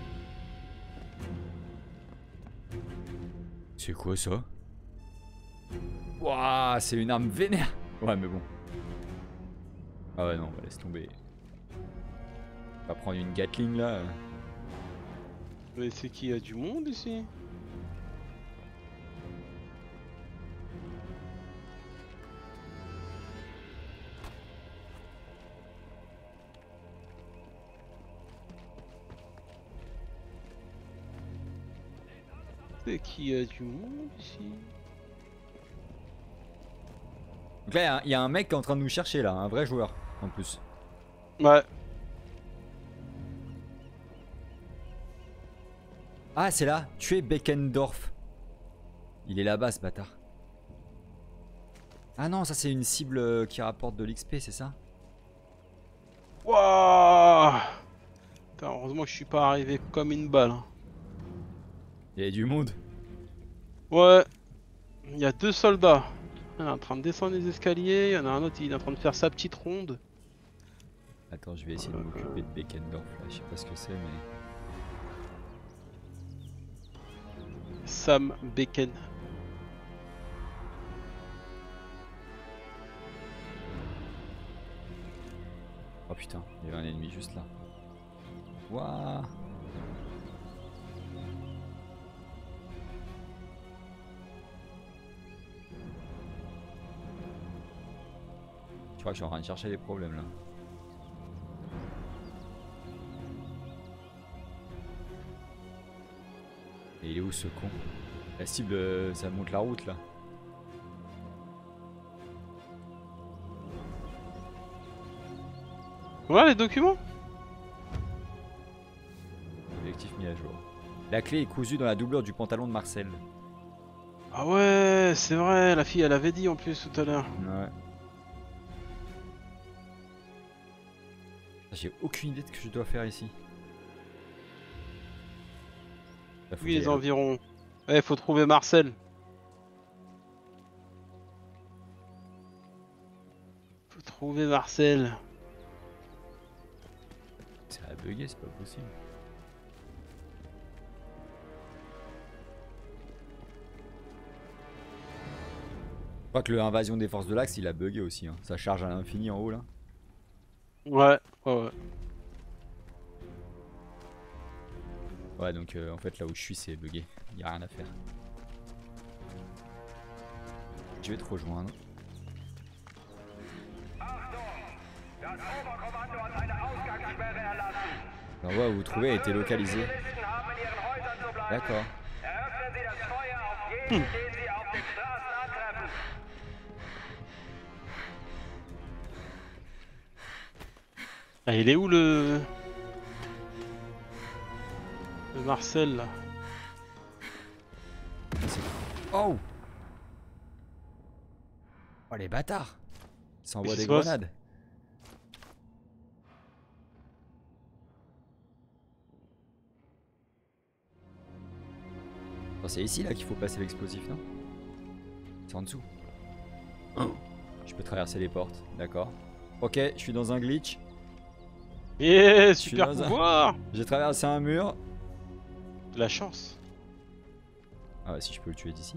C'est quoi ça? Waouh, c'est une arme vénère. Ouais, mais bon. Ah ouais, non, on va laisse tomber. On va prendre une Gatling là. Mais c'est qu'il y a du monde ici? C'est qu'il y a du monde ici? Donc là, il y, y a un mec qui est en train de nous chercher là, un vrai joueur en plus. Ouais. Ah, c'est là, tuer Beckendorf. Il est là-bas ce bâtard. Ah non, ça c'est une cible qui rapporte de l'X P, c'est ça? Wouah! Putain, heureusement que je suis pas arrivé comme une balle. Hein. Il y a du monde. Ouais. Il y a deux soldats. Il est en train de descendre les escaliers, il y en a un autre, il est en train de faire sa petite ronde. Attends, je vais essayer de m'occuper de Beckendorf là, je sais pas ce que c'est mais... Sam Becken. Oh putain, il y avait un ennemi juste là. Waouh. Je crois que je suis en train de chercher des problèmes là. Et il est où ce con? La cible, euh, ça monte la route là. Voilà les documents. Objectif mis à jour. La clé est cousue dans la doublure du pantalon de Marcel. Ah ouais, c'est vrai, la fille elle avait dit en plus tout à l'heure. Ouais. J'ai aucune idée de ce que je dois faire ici. Là, faut Oui, les que environs. Ouais, faut trouver Marcel. Faut trouver Marcel. Ça a bugué, c'est pas possible. Je crois que l'invasion des forces de l'Axe il a bugué aussi. Hein. Ça charge à l'infini en haut là. Ouais, ouais, ouais. Ouais, donc euh, en fait là où je suis c'est bugué. Y a rien à faire. Je vais te rejoindre. L'endroit où vous trouvez a été localisé. D'accord. Hmm. Ah, il est où le... Le Marcel là? Oh! Oh les bâtards! Ça envoie Qu'est-ce des qui se passe? grenades. Oh, c'est ici là qu'il faut passer l'explosif, non? C'est en dessous. Oh. Je peux traverser les portes, d'accord. Ok, je suis dans un glitch. Yeah, suis super dans un- pouvoir! J'ai traversé un mur. De la chance. Ah bah si je peux le tuer d'ici.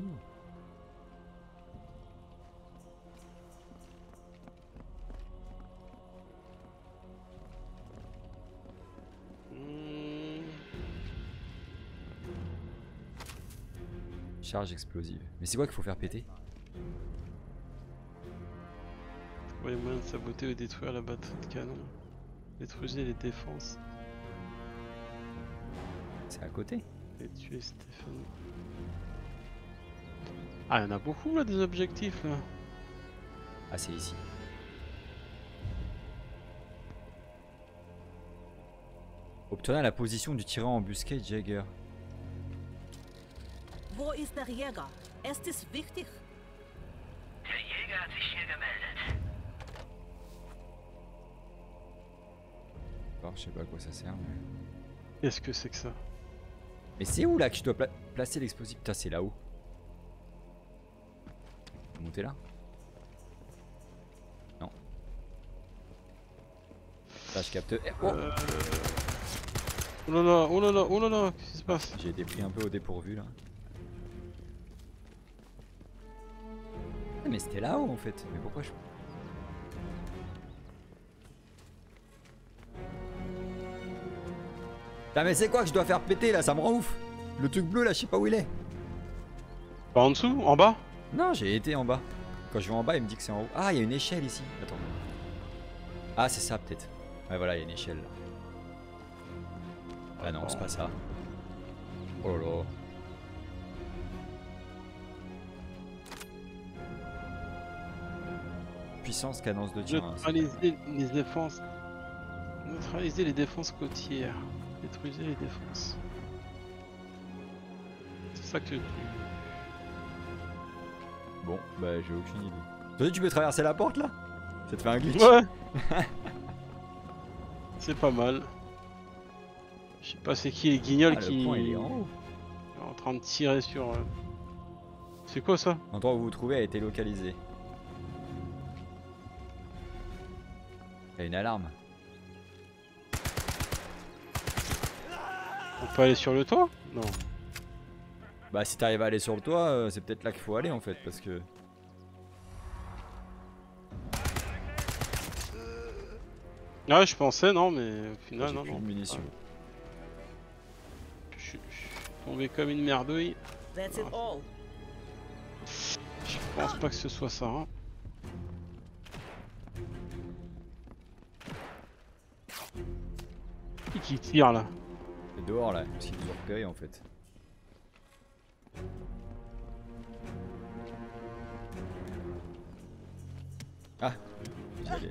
Hmm. Charge explosive. Mais c'est quoi qu'il faut faire péter? Ouais, moyen de saboter ou détruire la batterie de canon. Détruisez les défenses. C'est à côté. Et tuer Stéphane. Ah, il y en a beaucoup là des objectifs là. Ah c'est ici. Obtenez la position du tyran embusqué Jagger. Wo ist der Jäger? Es ist wichtig. Der Jäger hat sich hier gemeldet. Alors, je sais pas à quoi ça sert. Mais, Qu'est-ce que c'est que ça? mais c'est où là que je dois pla placer l'explosif? Putain, c'est là-haut. Monter là? Non. Là, je capte. Eh, oh Euh... Oh là là, oh là là, oh là là, qu'est-ce qui se passe? J'ai été pris un peu au dépourvu là. Ah, mais c'était là-haut en fait. Mais pourquoi je. Ah mais c'est quoi que je dois faire péter là, ça me rend ouf. Le truc bleu là, je sais pas où il est. Pas en dessous, en bas? Non, j'ai été en bas. Quand je vais en bas, il me dit que c'est en haut. Ah, il y a une échelle ici. Attends. Ah, c'est ça peut-être. Ouais, voilà, il y a une échelle là. Ah non, c'est pas ça. Oh là là. Puissance, cadence de tir. hein, c'est- Neutraliser les défenses. Neutraliser les défenses côtières. Détruisez les défenses. C'est ça que tu. Bon, bah j'ai aucune idée. Toi, tu peux traverser la porte là? Ça te fait un glitch? Ouais. C'est pas mal. Je sais pas c'est qui les guignols Ah, le qui point, il est en haut. en train de tirer sur. euh, C'est quoi ça? L'endroit où vous vous trouvez a été localisé. Il y a une alarme. On peut aller sur le toit? Non. Bah si t'arrives à aller sur le toit, euh, c'est peut-être là qu'il faut aller en fait parce que... Ah je pensais non mais au final J'ai non plus non. de munitions. Je suis je suis tombé comme une merdouille. That's it all. Je pense pas que ce soit ça. Hein. Qui qui tire là? C'est dehors là, parce qu'ils nous ont repérés en fait. Ah, j'y allais.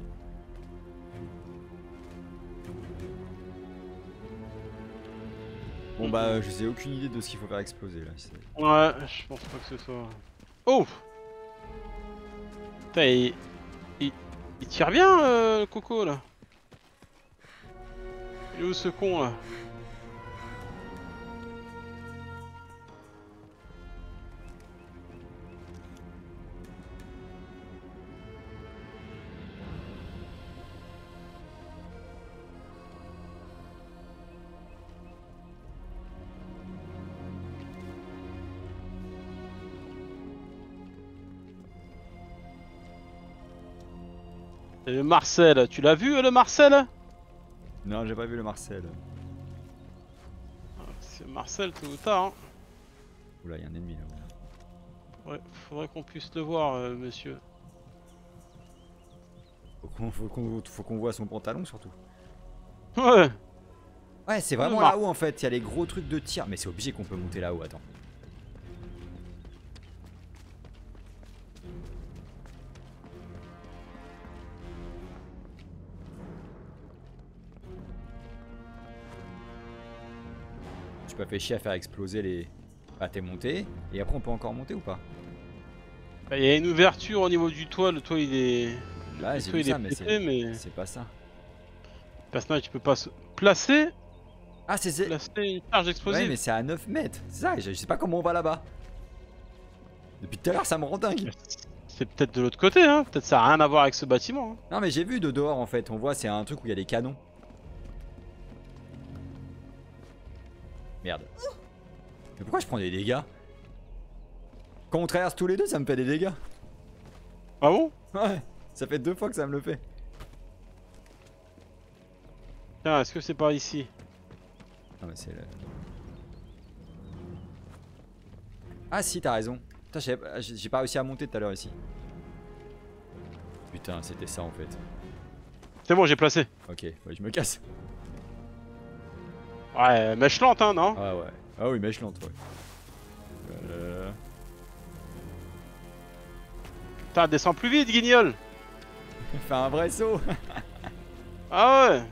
Bon bah je sais aucune idée de ce qu'il faut faire exploser là. c'est- Ouais, je pense pas que ce soit. Oh! Putain, il... il... il tire bien euh, le coco là. Il est où ce con là? Et le Marcel, tu l'as vu le Marcel? Non, j'ai pas vu le Marcel. Ah, c'est Marcel tout ou tard. Hein. Oula, il y a un ennemi là. Ouais, faudrait qu'on puisse le voir, euh, monsieur. Faut qu'on faut qu'on faut qu'on voit son pantalon surtout. Ouais. Ouais, c'est vraiment Mar- là-haut en fait, il y a les gros trucs de tir. Mais c'est obligé qu'on peut monter là-haut, attends. Tu peux faire chier à faire exploser les... Ah, t'es monté, et après on peut encore monter ou pas? Bah, il y a une ouverture au niveau du toit, le toit il est. Le Bah, j'ai toit vu il ça, est mais pété, c'est mais. c'est pas ça. Le personnage tu peux pas se placer, Ah, c'est... c'est- placer une charge explosive. Ouais, mais c'est à neuf mètres, c'est ça, je je sais pas comment on va là-bas. Depuis tout à l'heure, ça me rend dingue. C'est peut-être de l'autre côté, hein. Peut-être ça a rien à voir avec ce bâtiment. Hein. Non, mais j'ai vu de dehors en fait, on voit, c'est un truc où il y a des canons. Merde. Mais pourquoi je prends des dégâts? Quand on traverse tous les deux, ça me fait des dégâts. Ah bon? Ouais, ça fait deux fois que ça me le fait. Tiens, est-ce que c'est par ici? Ah, mais c'est le... Ah si, t'as raison. Putain, j'ai j'ai pas réussi à monter tout à l'heure ici. Putain, c'était ça en fait. C'est bon, j'ai placé. Ok, ouais, je me casse. Ouais, mèche lente, hein, non? Ah ouais. Ah oui, mèche lente, ouais. Euh... Putain, descends plus vite, guignol! Fais un vrai saut. Ah ouais!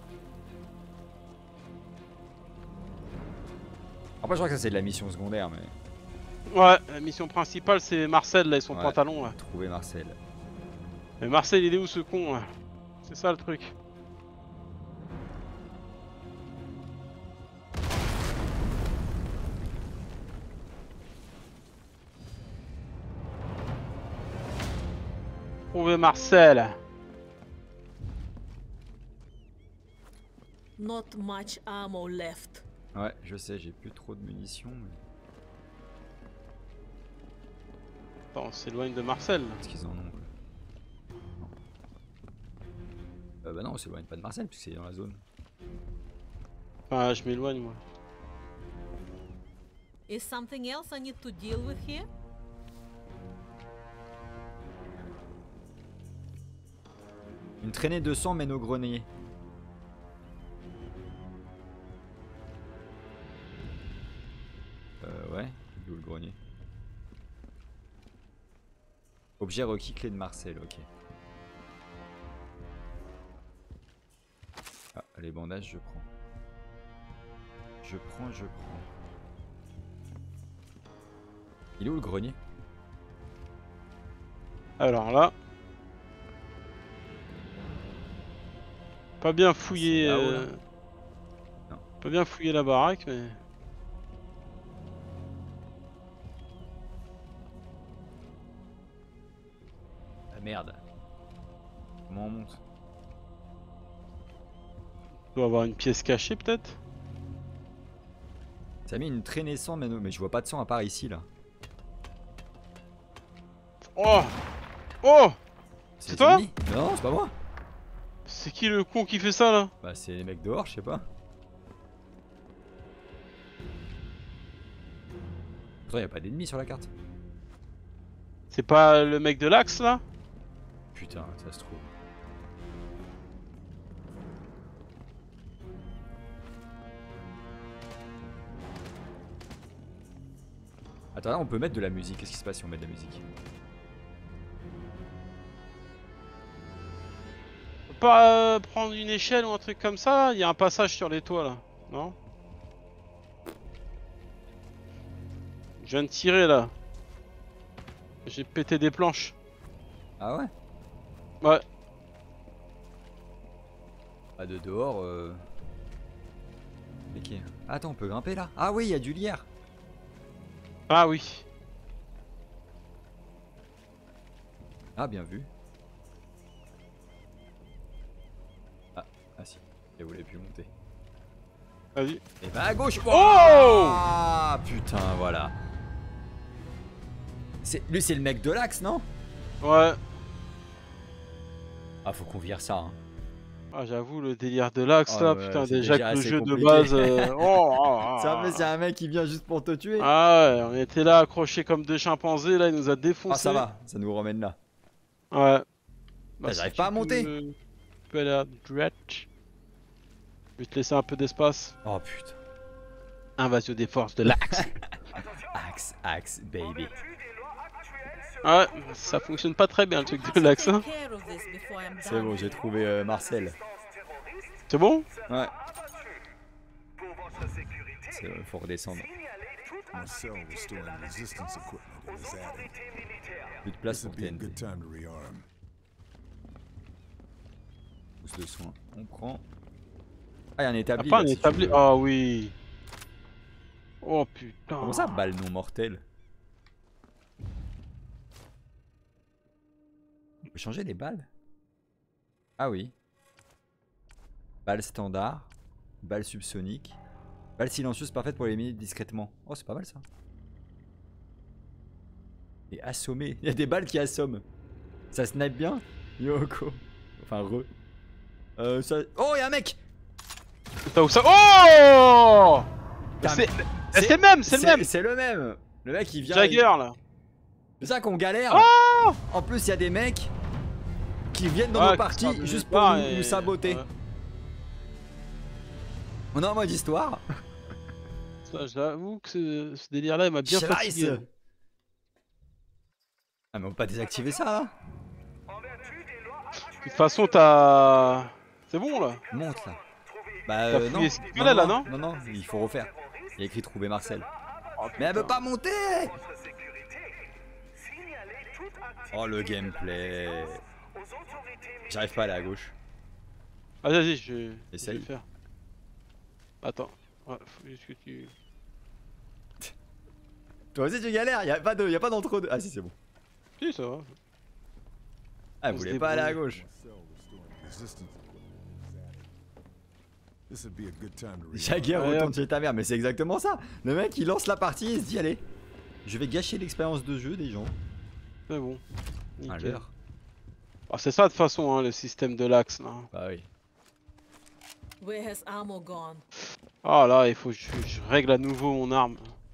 Après, je crois que ça c'est de la mission secondaire, mais... Ouais, la mission principale c'est Marcel là et son Ouais. pantalon là. Trouver Marcel. Mais Marcel il est où ce con là? C'est ça le truc. Trouver Marcel. Not much ammo left. Ouais, je sais, j'ai plus trop de munitions, mais... Attends, on s'éloigne de Marcel. Est-ce qu'ils en ont là? Non. Euh, bah non, on s'éloigne pas de Marcel, puisque c'est dans la zone. Enfin, je m'éloigne moi. Is something else I need to deal with here? Une traînée de sang mène au grenier. Euh, ouais. Il est où le grenier? Objet requis, clé de Marcel, ok. Ah, les bandages, je prends. Je prends, je prends. Il est où le grenier? Alors là. Pas bien fouillé. C'est là-haut, euh, là. Non. Pas bien fouillé la baraque, mais. Ah merde. Comment on monte? Il doit avoir une pièce cachée peut-être. Ça a mis une traînée sang, mais, non, mais je vois pas de sang à part ici là. Oh Oh C'est les toi ennemis? Non, c'est pas moi. C'est qui le con qui fait ça là? Bah c'est les mecs dehors, je sais pas. Pourtant y a pas d'ennemis sur la carte. C'est pas le mec de l'axe là? Putain, ça se trouve. Attends, là on peut mettre de la musique. Qu'est-ce qui se passe si on met de la musique? On peut pas euh, prendre une échelle ou un truc comme ça? Il y a un passage sur les toits là, non? Je viens de tirer là. J'ai pété des planches. Ah ouais? Ouais. Pas de dehors. Euh... Ok. Attends, on peut grimper là? Ah oui, il y a du lierre. Ah oui. Ah, bien vu. Ah, ah si. Et vous l'avez pu monter. Vas-y. Et bah à gauche. Oh! Ah putain, voilà. C'est lui, c'est le mec de l'axe, non? Ouais. Ah, faut qu'on vire ça. Hein. Ah, j'avoue, le délire de l'axe Oh, là, ouais, putain, c'est déjà déjà que le assez jeu compliqué. de base. euh, Oh, oh, oh, Ça fait oh. c'est un mec qui vient juste pour te tuer. Ah ouais, on était là accrochés comme deux chimpanzés, là il nous a défoncé. Ah, ça va, ça nous ramène là. Ouais. Bah, j'arrive si pas tu à monter. peux- Tu peux aller à droite. Je vais te laisser un peu d'espace. Oh putain. Invasion des forces de l'axe. Axe, axe, baby. Ouais, ça fonctionne pas très bien le truc de l'axe. Hein. Take care of this before I'm C'est done. bon, j'ai trouvé euh, Marcel. C'est bon? Ouais. C'est euh, faut redescendre. Marcel was storing resistance equipment in his attic. Plus de place This pour would be a T N T. good time to rearm. Pousse le soin. On prend. Ah, il y a un établi. Ah, pas là, un si tu établi. veux. Ah oui. Oh putain. Comment ça, balle non mortelle? On peut changer les balles? Ah oui. Balle standard. Balle subsonique. Balle silencieuse parfaite pour éliminer discrètement. Oh, c'est pas mal ça. Et assommer. Il y a des balles qui assomment. Ça snipe bien? Yoko. Enfin, re. Euh, ça... Oh, il y a un mec! T'as où ça? Oh! Putain, C'est mais- c'est le même, c'est le même. C'est le même. Le mec il vient. Jagger là. C'est ça qu'on galère. Oh! En plus, il y a des mecs qui viennent dans Ouais, nos qui parties sortent de juste nulle pour part nous, et- nous saboter. ouais. On est en mode histoire. Ça, j'avoue que ce, ce délire là il m'a bien Scheiße. fatigué. Ah, mais on peut pas désactiver ça là? De toute façon, t'as. C'est bon là. Monte là. Bah, T'as euh, non. fouillé ce qu'il fallait, là, non Non, non, il faut refaire. Il y a écrit trouver Marcel. Oh, Mais elle veut putain. pas monter! Oh, le gameplay. J'arrive pas à aller à gauche. Ah, vas-y, je... je vais Essaye. le faire. Attends. Ouais, faut juste que tu. Toi aussi, tu galères. Il y a pas de, y a pas d'entre-deux. Ah, si, c'est bon. Si, ça va. Ah, On vous se voulez pas aller à débrouille. gauche? Marcel was storing resistance equipment in his attic. This would be a good time to rearm. Jagger Ouais, retourne hop. chez ta mère, mais c'est exactement ça. Le mec il lance la partie et il se dit allez, je vais gâcher l'expérience de jeu des gens. C'est bon. Un Nickel. leurre. Ah, c'est ça de toute façon, hein, le système de l'axe là. Bah oui. Where has ammo gone? Oh là, il faut que je, je règle à nouveau mon arme.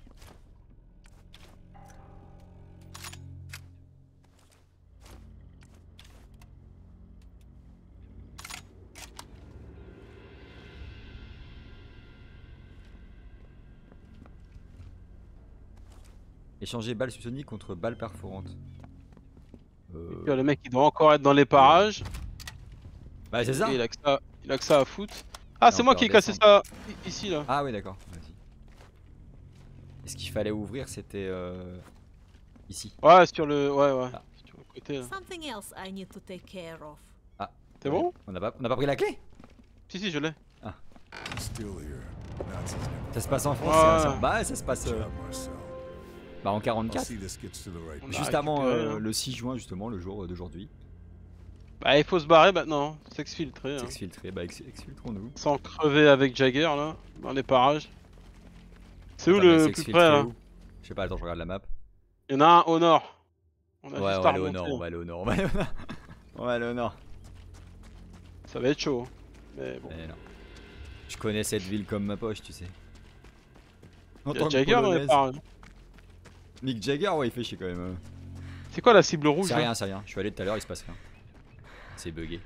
Échanger balles subsoniques contre balles perforantes. Euh... Et puis, le mec il doit encore être dans les parages. Bah c'est ça. Et il a que ça, il a que ça à foutre. Ah, c'est on moi peut qui ai cassé ça i- ici là. Ah oui d'accord, vas-y. Et ce qu'il fallait ouvrir c'était euh... ici. Ouais, sur le. Ouais, ouais. Ah. Sur le côté là. Something else I need to take care of. Ah. C'est ouais. bon? On n'a pas... On a pas pris la clé? Si, si, je l'ai. Still here. Nazis never Ça se passe en France, Ouais. c'est un- bah ouais, ça se passe euh, job, Marcel. bah, en I'll quarante-quatre. see this gets to the right On place. a Juste avant récupéré, euh, hein. le six juin justement, le jour d'aujourd'hui. Bah, il faut se barrer maintenant. S'exfiltrer. Hein. S'exfiltrer, bah ex- exfiltrons-nous. Sans crever avec Jagger là, dans les parages. C'est où Attends, mais le plus s'exfiltrer près là? où Je sais pas, attends, je regarde la map. Il y en a un au nord. On a Ouais, juste on à va aller au remonter. nord, on va aller au nord, on va aller au nord. On va aller au nord. Ça va être chaud. Mais bon. Mais non. Je connais cette ville comme ma poche, tu sais. En Il y tant a que Jagger dans les Polonaise. parages. Mick Jagger, ouais, il fait chier quand même. euh. C'est quoi la cible rouge C'est là? rien, c'est rien. Je suis allé tout à l'heure, il se passe rien. C'est bugué.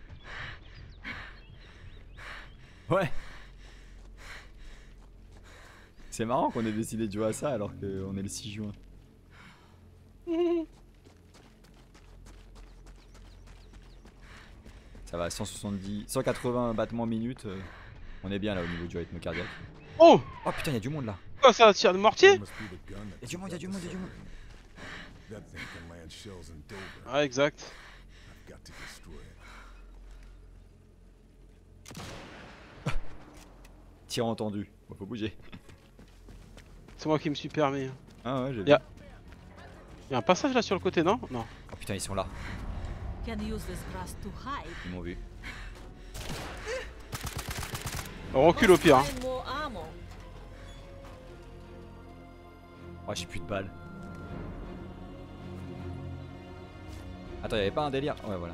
Ouais. C'est marrant qu'on ait décidé de jouer à ça alors qu'on est le six juin. Ça va, cent soixante-dix, cent quatre-vingts battements minutes. euh, On est bien là au niveau du rythme cardiaque. Oh! Oh putain, y'a du monde là. Quoi ça? Tire de mortier? That must be the gun that Y'a du monde, y'a du monde, y'a du monde. That thing can land shells in Dover. Ouais, exact. I've got to destroy it. Tir entendu. Bon, faut bouger. C'est moi qui me suis permis. hein. Ah ouais, j'ai vu. Y'a y a un passage là sur le côté, non? Non. Oh putain, ils sont là. Can use this grass to hide. Ils m'ont vu. On recule au pire. Hein. Find more ammo. Oh, j'ai plus de balles. Attends, y'avait pas un délire? Ouais, voilà.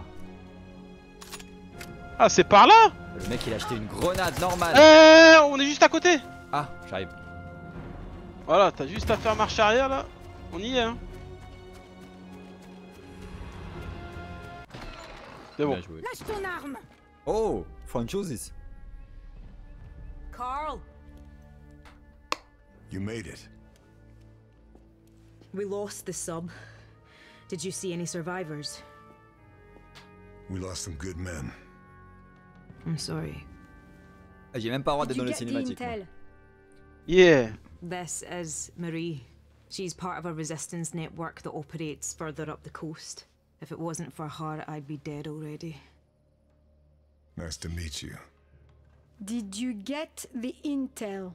Ah, c'est par là? Le mec, il a acheté une grenade normale. Eh, on est juste à côté. Ah, j'arrive. Voilà, t'as juste à faire marche arrière là. On y est, hein. C'est bon. Bien joué. Lâche ton arme! Oh, Franchoses. Carl, You made it. We lost the sub. Did you see any survivors? We lost some good men. I'm sorry. Ah, j'ai même pas le droit Did d'être dans you les get the cinématiques. moi. intel? Yeah. This is Marie. She's part of a resistance network that operates further up the coast. If it wasn't for her, I'd be dead already. Nice to meet you. Did you get the intel?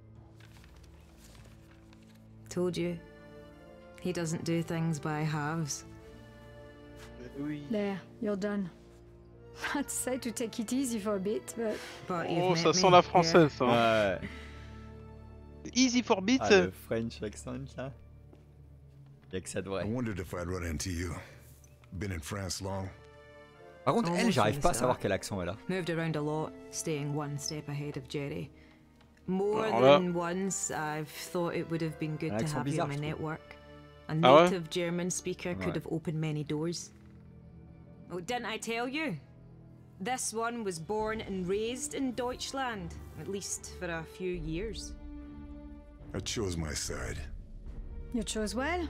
Told you. He doesn't do things by halves. Oui. There, you're done. I'd say to take it easy for a bit, but But you've Oh, met ça me, sent la yeah. française, ça. hein. Ouais. Easy for beat. Ah, le French accent là. Y'a que ça de I vrai. wondered if I'd run into you. Been in France long? Par contre, elle, Almost j'arrive from pas à the savoir start. quel accent elle a. Moved around a lot, staying one step ahead of Jerry. More Alors là- than once, I've thought it would have been good Un to accent have you bizarre, in my je trouve. network. A Ah ouais? native German speaker could Ouais. have opened many doors. Oh, didn't I tell you? This one was born and raised in Deutschland, at least for a few years. I chose my side. you chose well.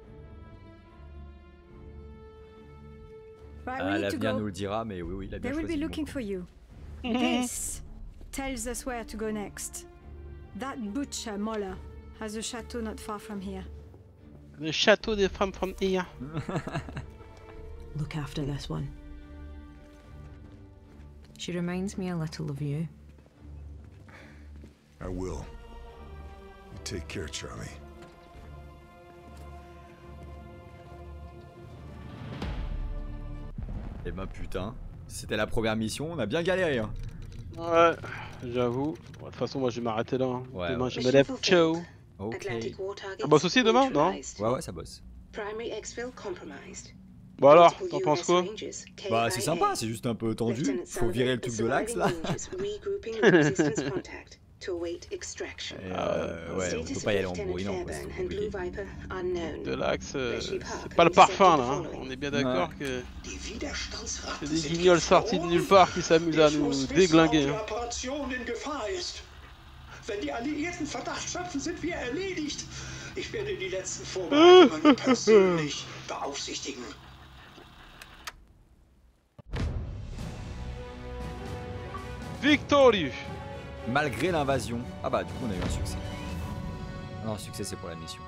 Right, we Ah, need to l'avenir go. nous le dira, mais oui, oui, il a bien They will choisi. be le looking bon for you. This tells us where to go next. That butcher, Moller, has a chateau not far from here. Le château des femmes from here. Look after this one. She reminds me a little of you. I will. You take care, Charlie. Et ben putain, c'était la première mission, on a bien galéré. Hein. Ouais, j'avoue. Bon, de toute façon, moi je vais m'arrêter là. hein. Ouais, Demain, ouais. je me lève. Ciao. Ok. Ça bosse aussi demain, non? Ouais, ouais, ça bosse. Primary exfil compromised. Bon alors, t'en penses quoi? Bah c'est sympa, c'est juste un peu tendu. Faut virer le truc de l'axe là. Et euh, ouais, on peut pas y aller en bourrinant quoi, c'est trop compliqué. De l'axe, euh, c'est pas le parfum là, hein. On est bien d'accord Ouais. que c'est des guignols sortis de nulle part qui s'amusent à nous déglinguer. Hein. Wenn die Alliierten Verdacht schöpfen, sind wir erledigt. Ich werde die letzten Vorbereitungen persönlich beaufsichtigen. Victorieux! Malgré l'invasion. Ah bah du coup on a eu un succès. Non, succès c'est pour la mission.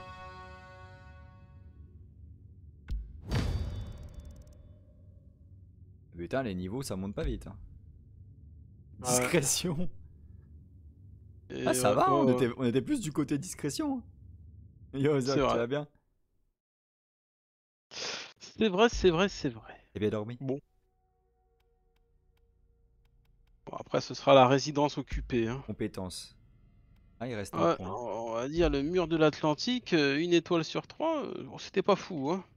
Putain, les niveaux ça monte pas vite. Hein. Discrétion. Et Ah ça euh, va, quoi, on, euh, était, on était plus du côté discrétion. Yo Zach, C'est tu vrai. vas bien? C'est vrai, c'est vrai, c'est vrai. T'as bien dormi? Bon. Bon, après, ce sera la résidence occupée. Hein. Compétences. Ah il reste un Ouais, point. on va dire le mur de l'Atlantique, euh, une étoile sur trois, euh, bon, c'était pas fou. Hein.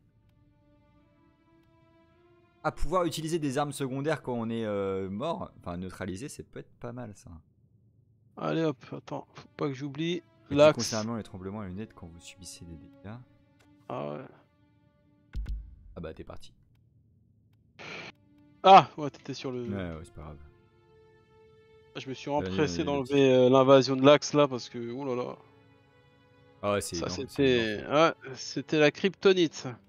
À pouvoir utiliser des armes secondaires quand on est euh, mort, enfin neutralisé, ça peut être pas mal ça. Allez hop, attends, faut pas que j'oublie. Petit L'axe. concernant les tremblements et lunettes quand vous subissez des dégâts. Ah ouais. Ah bah t'es parti. Ah ouais, t'étais sur le. Ouais ouais c'est pas grave. Je me suis Allez, empressé allez, d'enlever euh, l'invasion de l'axe là parce que oh là là. Ah ouais c'est Ça énorme, c'est c'était, énorme. ouais, c'était la kryptonite. Ça.